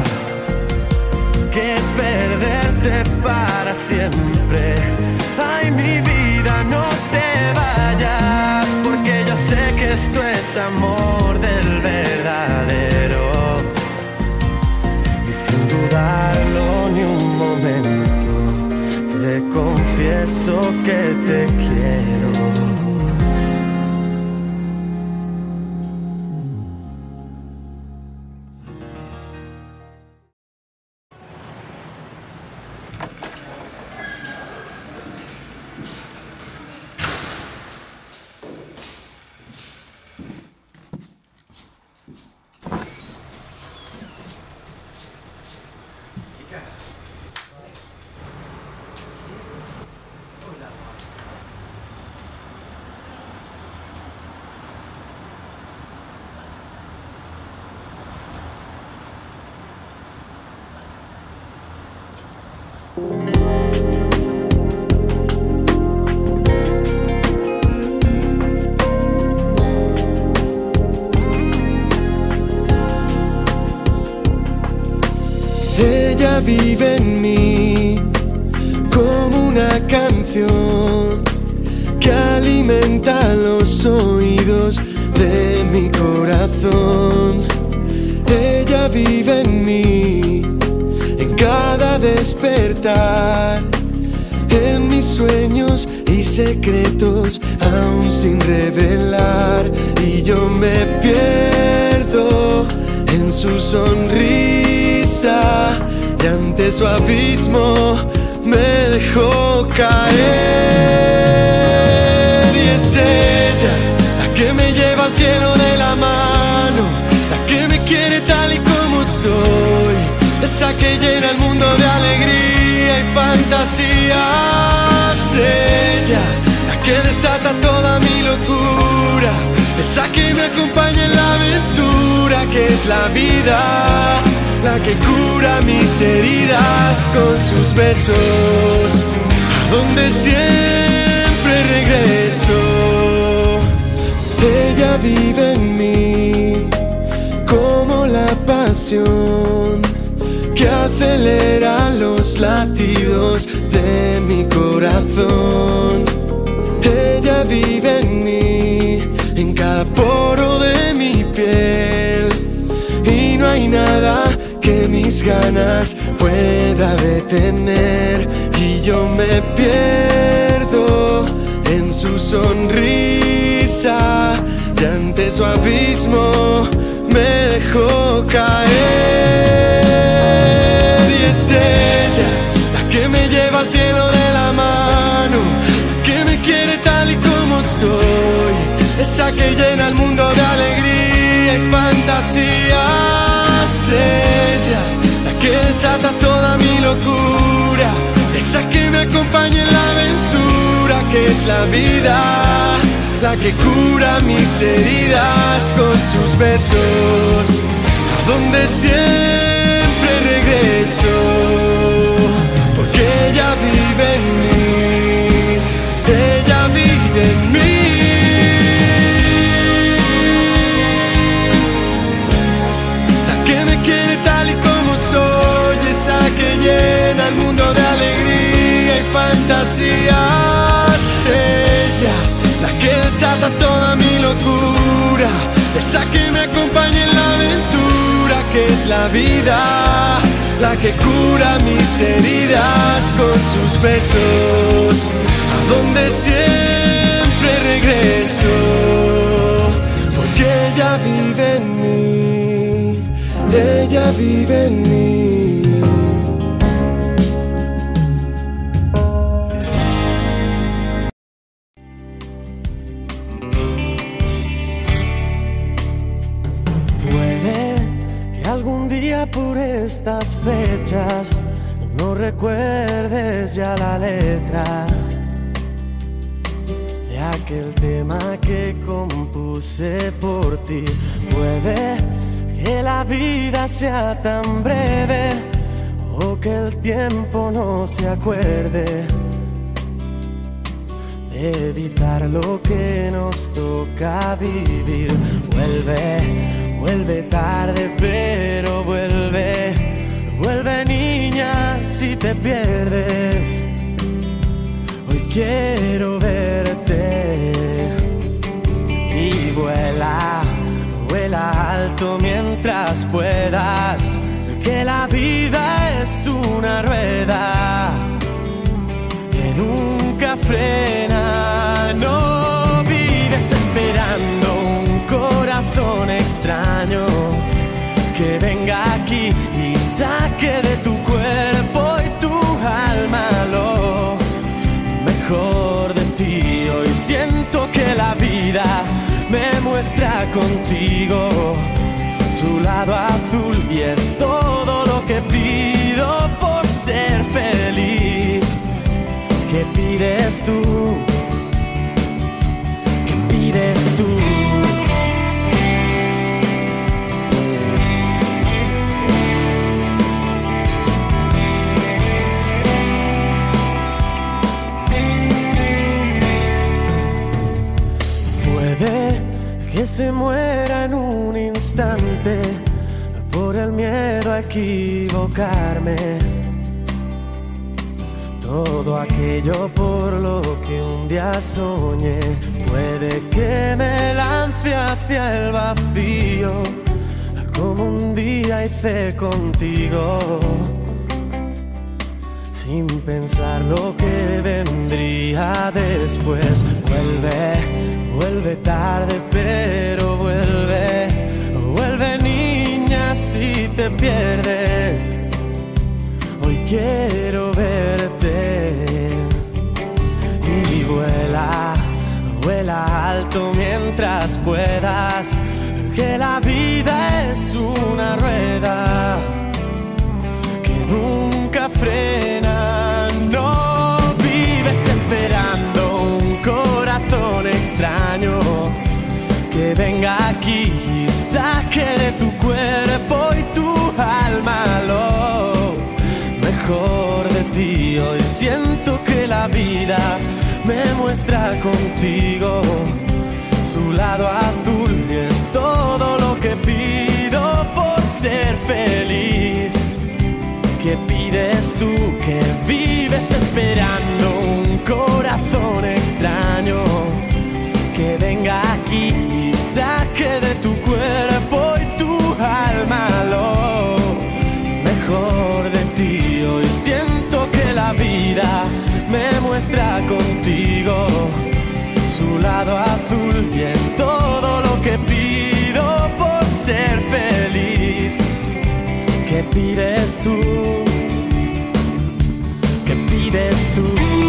Speaker 1: que perderte para siempre. Ay, mi vida, no te vayas, porque yo sé que esto es amor del verdadero. Y sin dudarlo ni un momento, te confieso que te quiero. Ella vive en mí como una canción que alimenta los oídos de mi corazón. Ella vive en mí, en cada despertar, en mis sueños y secretos aún sin revelar. Y yo me pierdo en su sonrisa, y ante su abismo me dejó caer. Y es ella la que me lleva al cielo de la mano, la que me quiere tal y como soy, esa que llena el mundo de alegría y fantasías. Ella la que desata toda mi locura, esa que me acompaña en la aventura que es la vida, la que cura mis heridas con sus besos, a donde siempre regreso. Ella vive en mí como la pasión que acelera los latidos de mi corazón. Ella vive en mí, en cada poro de mi piel, y no hay nada que mis ganas pueda detener. Y yo me pierdo en su sonrisa, y ante su abismo me dejó caer. Y es ella la que me lleva al cielo de la mano, la que me quiere tal y como soy, esa que llena el mundo de alegría y fantasías. Ella la que desata toda mi locura, esa que me acompaña en la aventura que es la vida, la que cura mis heridas con sus besos, a donde siempre regreso. regreso, porque ella vive en mí, ella vive en mí. La que me quiere tal y como soy, esa que llena el mundo de alegría y fantasías. Ella, la que desata toda mi locura, esa que me acompaña en la aventura que es la vida, la que cura mis heridas con sus besos, a donde siempre regreso, porque ella vive en mí, ella vive en mí. Algún día por estas fechas no recuerdes ya la letra de aquel tema que compuse por ti. Puede que la vida sea tan breve o que el tiempo no se acuerde de evitar lo que nos toca vivir. Vuelve tarde, pero vuelve, vuelve niña si te pierdes. Hoy quiero verte y vuela, vuela alto mientras puedas, que la vida es una rueda que nunca frena. No vives esperando un corazón extraño que venga aquí y saque de tu cuerpo y tu alma lo mejor de ti. Hoy siento que la vida me muestra contigo su lado azul y es todo lo que pido por ser feliz. ¿Qué pides tú? ¿Qué pides tú? Que se muera en un instante por el miedo a equivocarme. Todo aquello por lo que un día soñé, puede que me lance hacia el vacío, como un día hice contigo, sin pensar lo que vendría después. Vuelve tarde, pero vuelve, vuelve niña si te pierdes. Hoy quiero verte y vuela, vuela alto mientras puedas, que la vida es una rueda que nunca frena. No vives esperando un corazón extraño que venga aquí y saque de tu cuerpo y tu alma lo mejor de ti. Hoy siento que la vida me muestra contigo su lado azul y es todo lo que pido por ser feliz. ¿Qué pides tú? Que vives esperando un corazón extraño que venga aquí y saque de tu cuerpo y tu alma lo mejor de ti. Hoy siento que la vida me muestra contigo su lado azul y es todo lo que pido por ser feliz. ¿Qué pides tú? ¿Qué pides tú?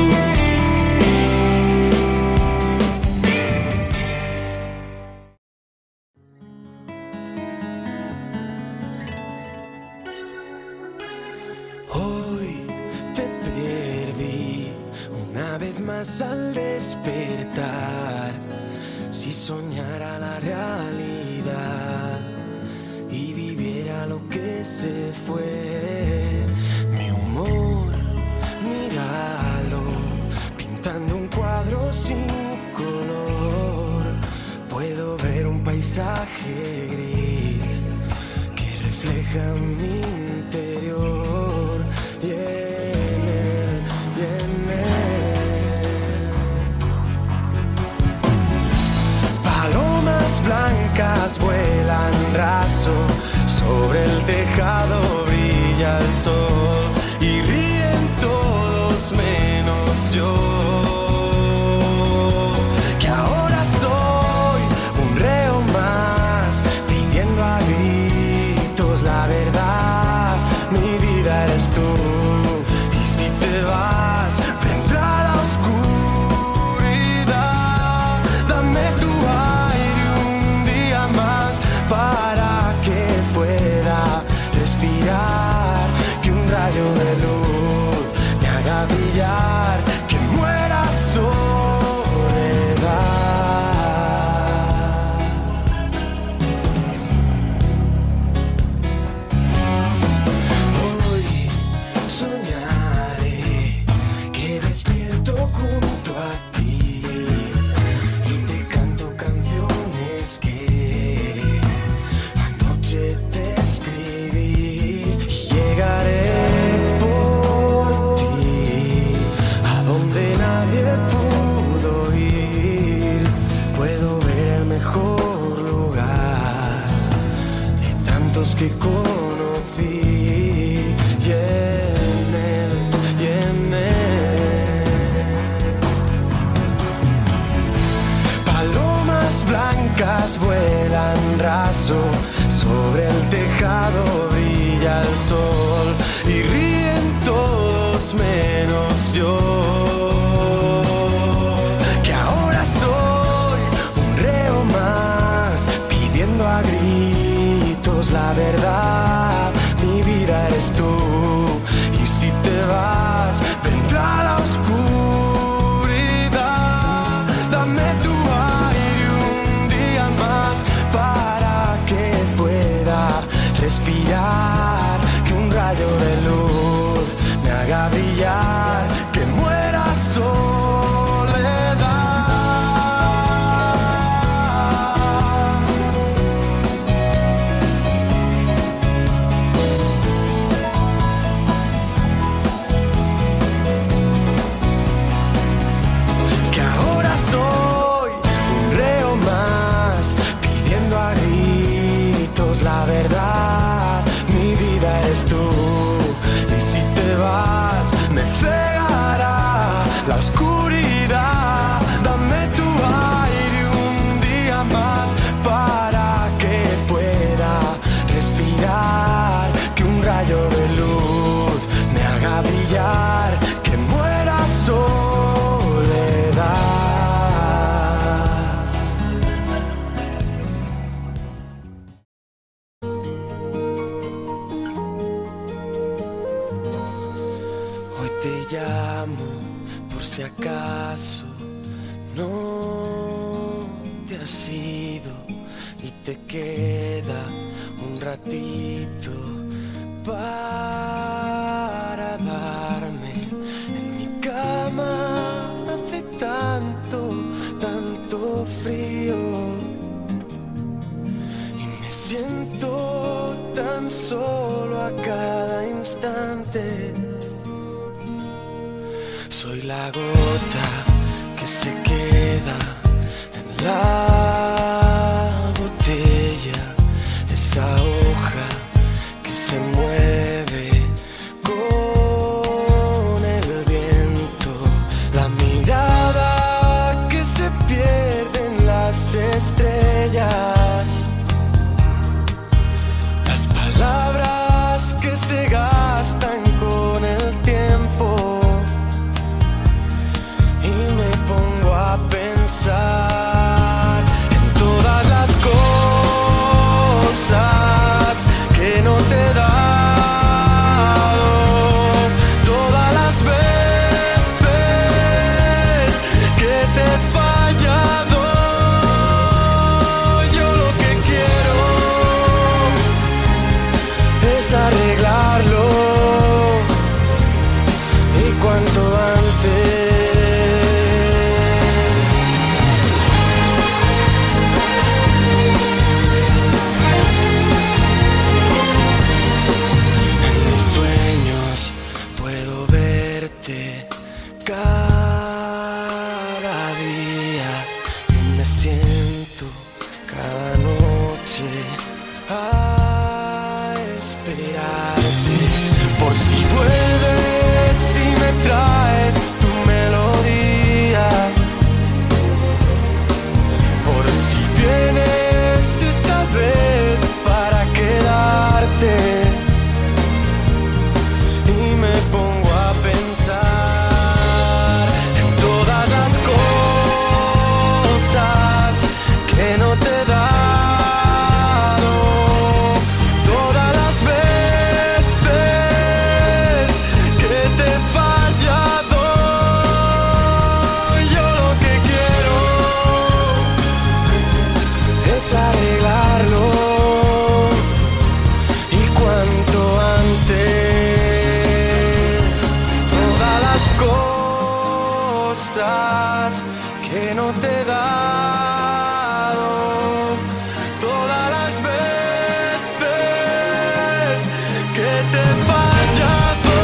Speaker 1: Hoy te perdí una vez más al despertar. Si soñara la realidad y viviera lo que se fue, amor, míralo, pintando un cuadro sin color. Puedo ver un paisaje gris que refleja mi interior. Y en él, palomas blancas vuelan raso, sobre el tejado brilla el sol y ríen todos menos yo, que ahora soy un reo más, pidiendo a gritos la verdad. Mi vida eres tú, y si te vas, vendrá la oscuridad. Dame tu aire un día más para que pueda respirar, que un rayo de luz me haga brillar, que muera soledad. Hoy soñaré que despierto junto a ti y te canto canciones que anoche te escribí. Llegaré por ti a donde nadie pudo ir. Puedo ver el mejor lugar de tantos que conocí. Y en él, palomas blancas vuelan raso, sobre el tejado brilla el sol y ríen todos menos yo, que ahora soy un reo más, pidiendo a gritos la verdad. Mi vida eres tú, y si te vas, vendrá la oscuridad. Dame tu aire un día más para que pueda respirar, que un rayo de luz me haga brillar, que muera soledad. Que ahora soy un reo más, pidiendo a gritos la verdad. Mi vida eres tú, y si te vas, me cegará la oscuridad. Dame tu aire un día más para que pueda respirar, que un rayo de luz me haga brillar, que muera soledad. Hoy te llamo por si acaso no te has ido y te queda un ratito para darme en mi cama. Hace tanto frío y me siento tan solo a cada instante. Soy la gota que se queda en la botella, esa hoja que se mueve con el viento, la mirada que se pierde en las estrellas, las palabras que se gastan con el tiempo. Y me pongo a pensar a esperarte. Por si vuelves y me traes tu melodía, por si vienes esta vez para quedarte. Y me pongo a pensar en todas las cosas que no te he dado, todas las veces que te he fallado. Yo lo que quiero es arreglarlo, y cuanto antes. Todas las cosas que no te he dado, todas las veces que te he fallado.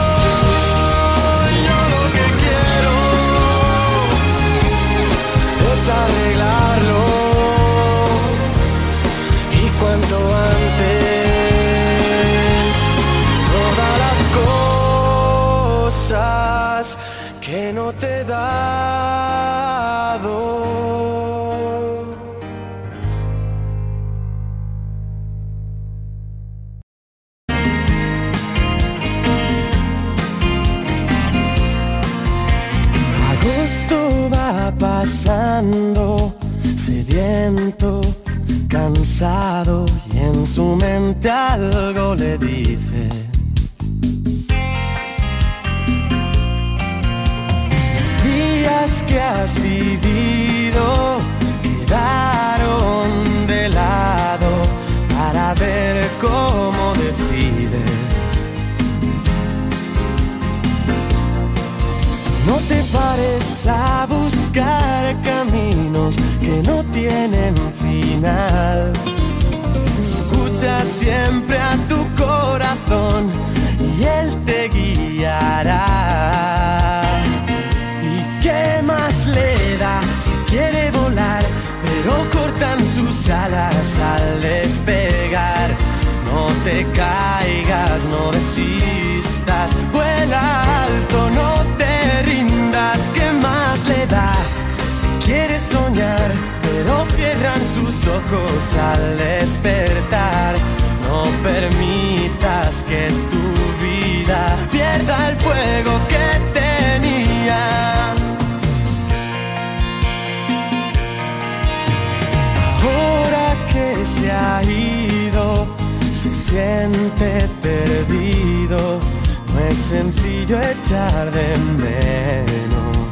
Speaker 1: Yo lo que quiero es arreglarlo, y cuanto antes. Todas las cosas que no te he dado. Agosto va pasando, sediento, cansado, y en su mente algo le dice: los días que has vivido quedaron de lado para ver cómo decides. No te pares a buscar caminos que no tienen final. Escucha siempre a tu corazón y él te guiará. ¿Y qué más le da si quiere volar, pero cortan sus alas al despegar? No te caigas, no desistas, vuela alto, no te rindas. ¿Qué más le da si quieres soñar, pero cierran sus ojos al despertar? No permitas que tu vida pierda el fuego que tenía. Ahora que se ha ido, se siente perdido. No es sencillo echar de menos.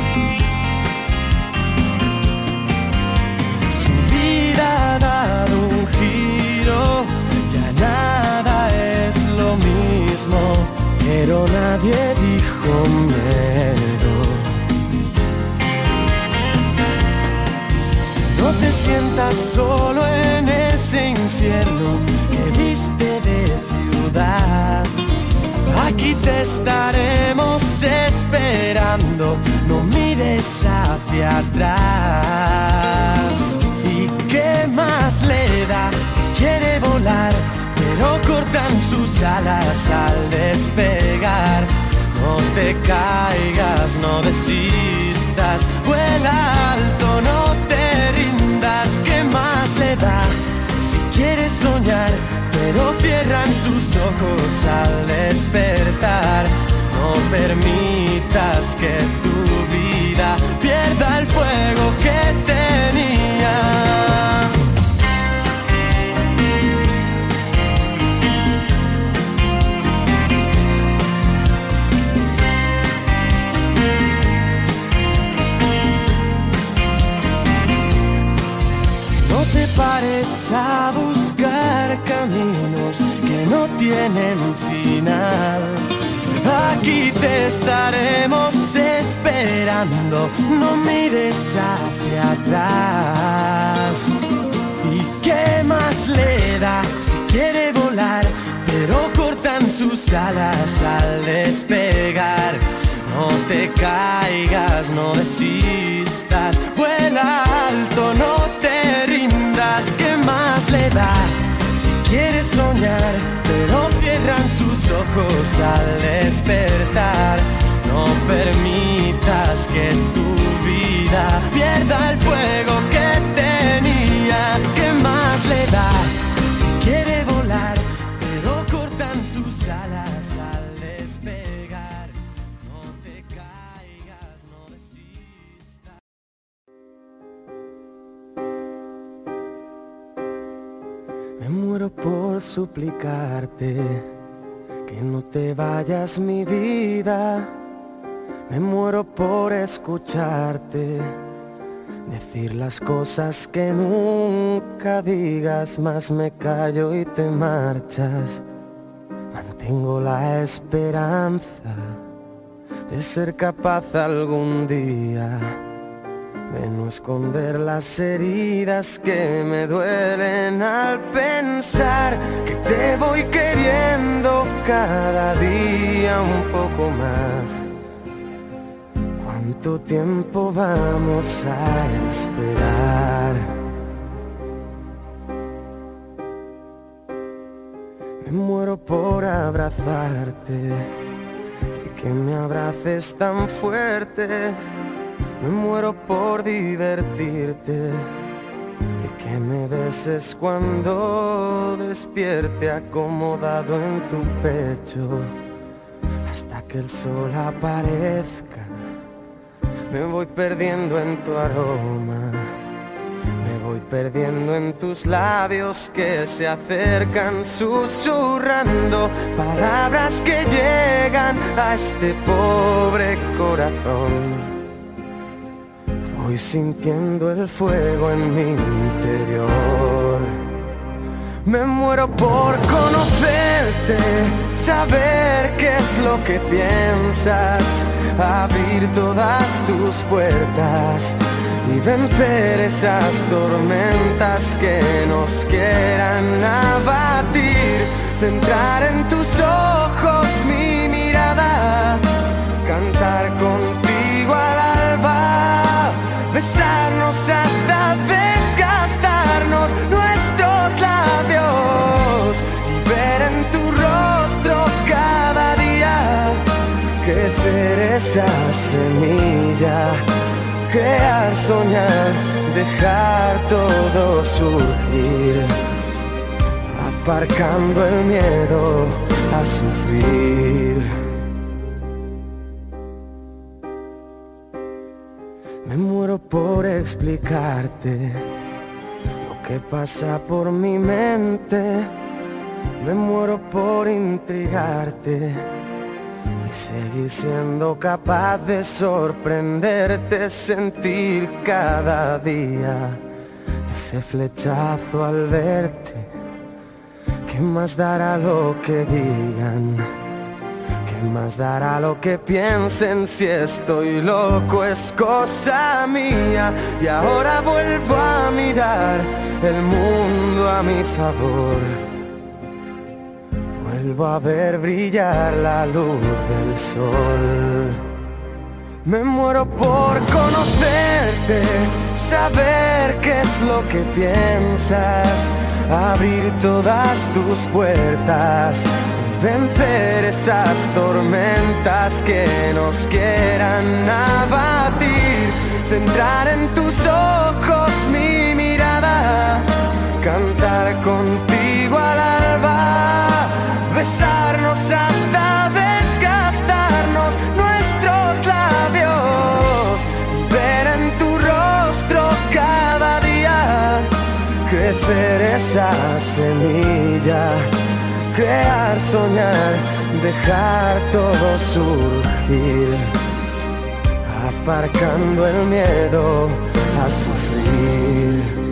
Speaker 1: Su vida ha dado un giro, ya nada es lo mismo, pero nadie dijo miedo. No te sientas solo en ese infierno que viste de ciudad. Aquí te estaremos esperando, no mires hacia atrás. ¿Y qué más le da si quiere volar, pero cortan sus alas al despegar? No te caigas, no desistas, vuela alto, no te rindas. ¿Qué más le da si quieres soñar, pero cierran sus ojos al despertar? No permitas que tu vida pierda el fuego que tenía. No te pares a buscar caminos que no tienen final. Aquí te estaremos esperando, no mires hacia atrás. ¿Y qué más le da si quiere volar, pero cortan sus alas al despegar? No te caigas, no desistas, vuela alto, no te rindas. ¿Qué más le da quiere soñar, pero cierran sus ojos al despertar. No permitas que tu vida pierda el fuego que tenía. ¿Qué más le da si quiere volar? Pero cortan sus alas al despegar. No te caigas, no desistas. Me muero por suplicarte que no te vayas, mi vida. Me muero por escucharte decir las cosas que nunca digas, mas me callo y te marchas. Mantengo la esperanza de ser capaz algún día de no esconder las heridas que me duelen al pensar que te voy queriendo cada día un poco más. ¿Cuánto tiempo vamos a esperar? Me muero por abrazarte y que me abraces tan fuerte. Me muero por divertirte y que me beses cuando despierte acomodado en tu pecho hasta que el sol aparezca. Me voy perdiendo en tu aroma, me voy perdiendo en tus labios que se acercan susurrando palabras que llegan a este pobre corazón. Voy sintiendo el fuego en mi interior. Me muero por conocerte, saber qué es lo que piensas, abrir todas tus puertas y vencer esas tormentas que nos quieran abatir. Centrar en tus ojos mi mirada, cantar contigo al alba, besarnos hasta desgastarnos nuestros labios y ver en tu rostro cada día crecer esa semilla, crear, soñar, dejar todo surgir, aparcando el miedo a sufrir. Me muero por explicarte lo que pasa por mi mente. Me muero por intrigarte y seguir siendo capaz de sorprenderte, sentir cada día ese flechazo al verte. ¿Qué más dará lo que digan? ¿Qué más dará lo que piensen? Si estoy loco es cosa mía. Y ahora vuelvo a mirar el mundo a mi favor. Vuelvo a ver brillar la luz del sol. Me muero por conocerte, saber qué es lo que piensas, abrir todas tus puertas, vencer esas tormentas que nos quieran abatir. Centrar en tus ojos mi mirada, cantar contigo al alba, besarnos hasta desgastarnos nuestros labios, ver en tu rostro cada día crecer esa semilla, crear, soñar, dejar todo surgir, aparcando el miedo a sufrir.